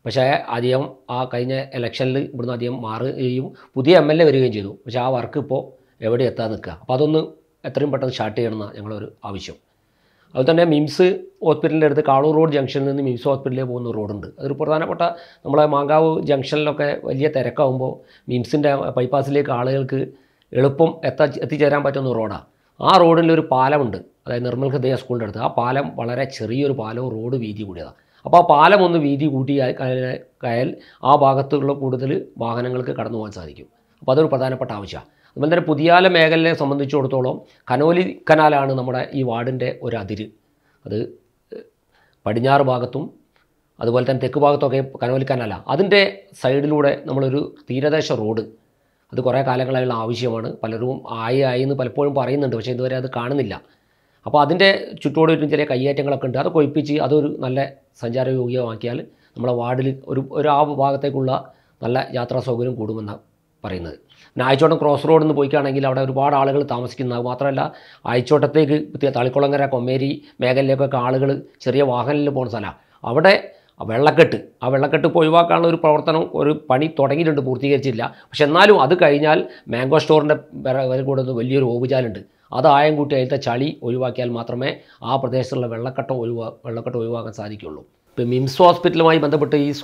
പക്ഷേ അദ്ദേഹം ആ കഴിഞ്ഞ ഇലക്ഷനിൽ ഇവിടുന്ന് അദ്ദേഹം മാറുകയും പുതിയ എം എൽ എ വരികയും ചെയ്തു. പക്ഷേ ആ വർക്ക് ഇപ്പോൾ എവിടെ എത്താൻ നിൽക്കുക. അപ്പോൾ അതൊന്ന് എത്രയും പെട്ടെന്ന് സ്റ്റാർട്ട് ചെയ്യണമെന്നാണ് ഞങ്ങളൊരു ആവശ്യം. അതുപോലെ തന്നെ മിംസ് ഹോസ്പിറ്റലിൻ്റെ അടുത്ത് കാളൂർ റോഡ് ജംഗ്ഷനിൽ നിന്ന് മിംസ് ഹോസ്പിറ്റലിലേക്ക് പോകുന്ന റോഡുണ്ട്. അതൊരു പ്രധാനപ്പെട്ട നമ്മളെ മാങ്കാവ് ജംഗ്ഷനിലൊക്കെ വലിയ തിരക്കാവുമ്പോൾ മിംസിൻ്റെ ബൈപ്പാസിലേക്ക് ആളുകൾക്ക് എളുപ്പം എത്താ എത്തിച്ചേരാൻ പറ്റുന്ന റോഡാണ്. ആ റോഡിൽ ഒരു പാലമുണ്ട്, അതായത് നിർമ്മൽ ഹൃദയ സ്കൂളിൻ്റെ അടുത്ത്. ആ പാലം വളരെ ചെറിയൊരു പാലവും റോഡ് വീതി കൂടിയതാണ്. അപ്പോൾ ആ പാലം ഒന്ന് വീതി കൂട്ടി കയൽ ആ ഭാഗത്തുള്ള കൂടുതൽ വാഹനങ്ങൾക്ക് കടന്നു പോകാൻ സാധിക്കും. അപ്പോൾ അതൊരു പ്രധാനപ്പെട്ട ആവശ്യമാണ്. അതുപോലെ തന്നെ പുതിയാല മേഖലയെ സംബന്ധിച്ചിടത്തോളം കനോലി കനാലാണ് നമ്മുടെ ഈ വാർഡിൻ്റെ ഒരു അതിര്. അത് പടിഞ്ഞാറ് ഭാഗത്തും അതുപോലെ തന്നെ തെക്ക് ഭാഗത്തൊക്കെ കനോലി കനാലാണ്. അതിൻ്റെ സൈഡിലൂടെ നമ്മളൊരു തീരദേശ റോഡ്, അത് കുറേ കാലങ്ങളായുള്ള ആവശ്യമാണ്. പലരും ആയി ആയി എന്ന് പലപ്പോഴും പറയുന്നുണ്ട്, പക്ഷേ ഇതുവരെ അത് കാണുന്നില്ല. അപ്പോൾ അതിൻ്റെ ചുറ്റോട് ചുറ്റും ചെറിയ കയ്യേറ്റങ്ങളൊക്കെ ഉണ്ട്. അത് കൊഴിപ്പിച്ച് അതൊരു നല്ല സഞ്ചാരയോഗ്യമാക്കിയാൽ നമ്മളെ വാർഡിൽ ഒരു ഒരു ആ ഭാഗത്തേക്കുള്ള നല്ല യാത്രാ സൗകര്യം കൂടുമെന്നാണ് പറയുന്നത്. പിന്നെ ആയിച്ചോട്ടം ക്രോസ് റോഡിൽ നിന്ന് പോയിക്കാണെങ്കിൽ അവിടെ ഒരുപാട് ആളുകൾ താമസിക്കുന്നത്. മാത്രമല്ല ആയിച്ചോട്ടത്തേക്ക് തളിക്കുളങ്ങര കൊമ്മേരി മേഖലയിലേക്കൊക്കെ ആളുകൾ ചെറിയ വാഹനത്തിൽ പോകുന്ന സ്ഥലമാണ്. അവിടെ വെള്ളക്കെട്ട് ആ വെള്ളക്കെട്ട് ഇപ്പോൾ ഒഴിവാക്കാനുള്ള ഒരു പ്രവർത്തനം ഒരു പണി തുടങ്ങിയിട്ടുണ്ട്, പൂർത്തീകരിച്ചില്ല. പക്ഷെ എന്നാലും അത് കഴിഞ്ഞാൽ മാംഗോ സ്റ്റോറിൻ്റെ വില കൂടുന്ന വലിയൊരു ഓവുചാലുണ്ട്. അത് ആയം കൂട്ടി അതിലത്തെ ചളി ഒഴിവാക്കിയാൽ മാത്രമേ ആ പ്രദേശത്തുള്ള വെള്ളക്കെട്ടം ഒഴിവാ വെള്ളക്കെട്ടം ഒഴിവാക്കാൻ സാധിക്കുകയുള്ളൂ. ഇപ്പോൾ മിംസ് ഹോസ്പിറ്റലുമായി ബന്ധപ്പെട്ട് ഈ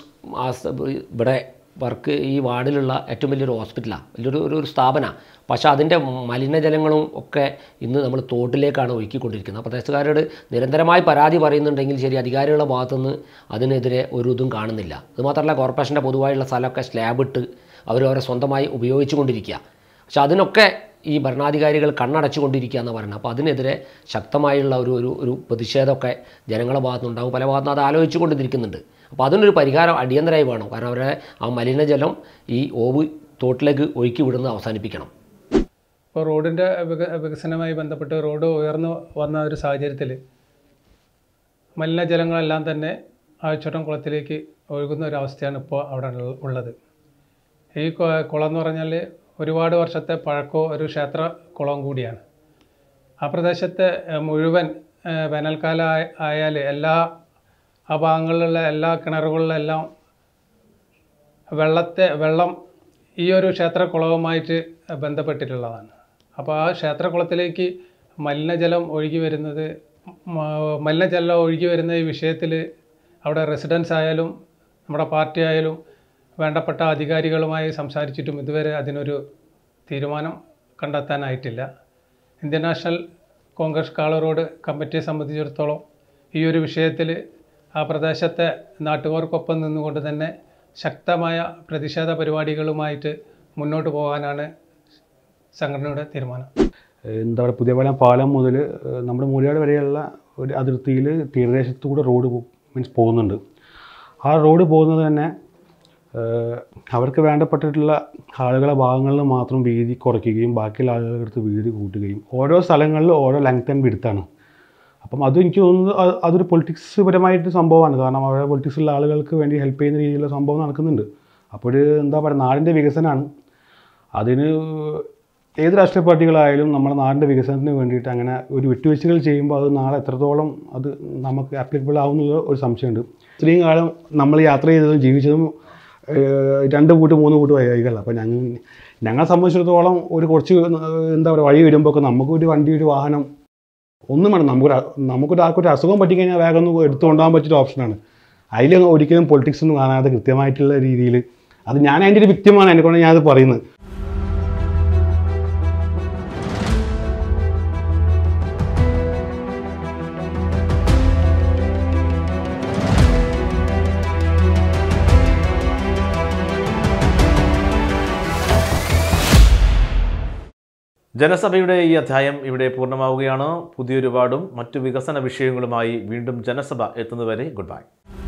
ഇവിടെ വർക്ക് ഈ വാർഡിലുള്ള ഏറ്റവും വലിയൊരു ഹോസ്പിറ്റലാണ്, വലിയൊരു ഒരു സ്ഥാപനമാണ്. പക്ഷേ അതിൻ്റെ മലിനജലങ്ങളും ഒക്കെ ഇന്ന് നമ്മൾ തോട്ടിലേക്കാണ് ഒഴുക്കിക്കൊണ്ടിരിക്കുന്നത്. പ്രദേശത്തുകാരോട് നിരന്തരമായി പരാതി പറയുന്നുണ്ടെങ്കിൽ ശരി, അധികാരികളുടെ ഭാഗത്തുനിന്ന് അതിനെതിരെ ഒരു ഇതും കാണുന്നില്ല. അതുമാത്രമല്ല കോർപ്പറേഷൻ്റെ പൊതുവായുള്ള സ്ഥലമൊക്കെ സ്ലാബ് ഇട്ട് അവരവരെ സ്വന്തമായി ഉപയോഗിച്ചു കൊണ്ടിരിക്കുക. പക്ഷെ അതിനൊക്കെ ഈ ഭരണാധികാരികൾ കണ്ണടച്ചുകൊണ്ടിരിക്കുക എന്ന് പറയുന്നത്. അപ്പോൾ അതിനെതിരെ ശക്തമായുള്ള ഒരു ഒരു ഒരു പ്രതിഷേധമൊക്കെ ജനങ്ങളുടെ ഭാഗത്തുനിന്നുണ്ടാകും. പല ഭാഗത്തുനിന്ന് അത് ആലോചിച്ചു കൊണ്ടിരിക്കുന്നുണ്ട്. അപ്പോൾ അതിനൊരു പരിഹാരം അടിയന്തരമായി വേണം. കാരണം അവരെ ആ മലിനജലം ഈ ഓവ് തോട്ടിലേക്ക് ഒഴുക്കി വിടുന്നത് അവസാനിപ്പിക്കണം. ഇപ്പോൾ റോഡിൻ്റെ വികസനവുമായി ബന്ധപ്പെട്ട് റോഡ് ഉയർന്നു വന്ന ഒരു സാഹചര്യത്തിൽ മലിനജലങ്ങളെല്ലാം തന്നെ ആഴ്ചവട്ടം കുളത്തിലേക്ക് ഒഴുകുന്ന ഒരവസ്ഥയാണ് ഇപ്പോൾ അവിടെ ഉള്ളത്. ഈ കുളം എന്ന് പറഞ്ഞാൽ ഒരുപാട് വർഷത്തെ പഴക്കോ ഒരു ക്ഷേത്ര കുളം കൂടിയാണ്. ആ പ്രദേശത്തെ മുഴുവൻ വേനൽക്കാലം ആയാൽ എല്ലാ ആ ഭാഗങ്ങളിലുള്ള എല്ലാ കിണറുകളിലെല്ലാം വെള്ളത്തെ വെള്ളം ഈ ഒരു ക്ഷേത്രക്കുളവുമായിട്ട് ബന്ധപ്പെട്ടിട്ടുള്ളതാണ്. അപ്പോൾ ആ ക്ഷേത്രക്കുളത്തിലേക്ക് മലിനജലം ഒഴുകി വരുന്നത് മലിനജലം ഒഴുകി വരുന്ന ഈ വിഷയത്തിൽ അവിടെ റെസിഡൻസ് ആയാലും നമ്മുടെ പാർട്ടി ആയാലും വേണ്ടപ്പെട്ട അധികാരികളുമായി സംസാരിച്ചിട്ടും ഇതുവരെ അതിനൊരു തീരുമാനം കണ്ടെത്താനായിട്ടില്ല. Indian National Congress Kaloor road കമ്മിറ്റിയെ സംബന്ധിച്ചിടത്തോളം ഈ ഒരു വിഷയത്തിൽ ആ പ്രദേശത്തെ നാട്ടുകാർക്കൊപ്പം നിന്നുകൊണ്ട് തന്നെ ശക്തമായ പ്രതിഷേധ പരിപാടികളുമായിട്ട് മുന്നോട്ട് പോകാനാണ് സംഘടനയുടെ തീരുമാനം. എന്താ പറയുക, പുതിയ പാലം പാലം മുതൽ നമ്മുടെ മൂലയാട് വരെയുള്ള ഒരു അതിർത്തിയിൽ തീരദേശത്തുകൂടെ റോഡ് മീൻസ് പോകുന്നുണ്ട്. ആ റോഡ് പോകുന്നത് തന്നെ അവർക്ക് വേണ്ടപ്പെട്ടിട്ടുള്ള ആളുകളെ ഭാഗങ്ങളിൽ മാത്രം വീതി കുറയ്ക്കുകയും ബാക്കിയുള്ള ആളുകളുടെ അടുത്ത് വീതി കൂട്ടുകയും ഓരോ സ്ഥലങ്ങളിലും ഓരോ ലെങ്ത് ആൻഡ് വിഡ്ത്താണ്. അപ്പം അത് എനിക്ക് തോന്നുന്നത് അതൊരു പൊളിറ്റിക്സ് പരമായിട്ട് സംഭവമാണ്. കാരണം അവരുടെ പൊളിറ്റിക്സുള്ള ആളുകൾക്ക് വേണ്ടി ഹെൽപ്പ് ചെയ്യുന്ന രീതിയിലുള്ള സംഭവം നടക്കുന്നുണ്ട്. അപ്പോൾ എന്താ പറയുക, നാടിൻ്റെ വികസനമാണ്. അതിന് ഏത് രാഷ്ട്രീയ പാർട്ടികളായാലും നമ്മുടെ നാടിൻ്റെ വികസനത്തിന് വേണ്ടിയിട്ട് അങ്ങനെ ഒരു വിട്ടുവീഴ്ചകൾ ചെയ്യുമ്പോൾ അത് നാളെ എത്രത്തോളം അത് നമുക്ക് ആപ്ലിക്കബിൾ ആവുന്നുള്ള ഒരു സംശയമുണ്ട്. ഇത്രയും കാലം നമ്മൾ യാത്ര ചെയ്തതും ജീവിച്ചതും രണ്ട് കൂട്ട് മൂന്ന് കൂട്ട് വൈകികളാണ്. അപ്പോൾ ഞങ്ങൾ ഞങ്ങളെ സംബന്ധിച്ചിടത്തോളം ഒരു കുറച്ച് എന്താ പറയുക വഴി വരുമ്പോൾ ഒക്കെ നമുക്കൊരു വണ്ടി ഒരു വാഹനം ഒന്നും വേണം. നമുക്കൊരു നമുക്കൊരാൾക്കൊരു അസുഖം പറ്റിക്കഴിഞ്ഞാൽ വേഗം ഒന്ന് എടുത്തു കൊണ്ടുപോകാൻ പറ്റിയൊരു ഓപ്ഷനാണ്. അതിൽ ഒരിക്കലും പൊളിറ്റിക്സ് ഒന്നും കാണാതെ കൃത്യമായിട്ടുള്ള രീതിയിൽ അത് ഞാൻ അതിൻ്റെ ഒരു വ്യക്തിമാണ്, എന്നെക്കൊണ്ട് ഞാനത് പറയുന്നത്. ജനസഭയുടെ ഈ അധ്യായം ഇവിടെ പൂർണ്ണമാവുകയാണ്. പുതിയൊരു വാർഡും മറ്റു വികസന വിഷയങ്ങളുമായി വീണ്ടും ജനസഭ എത്തുന്നതുവരെ ഗുഡ് ബൈ.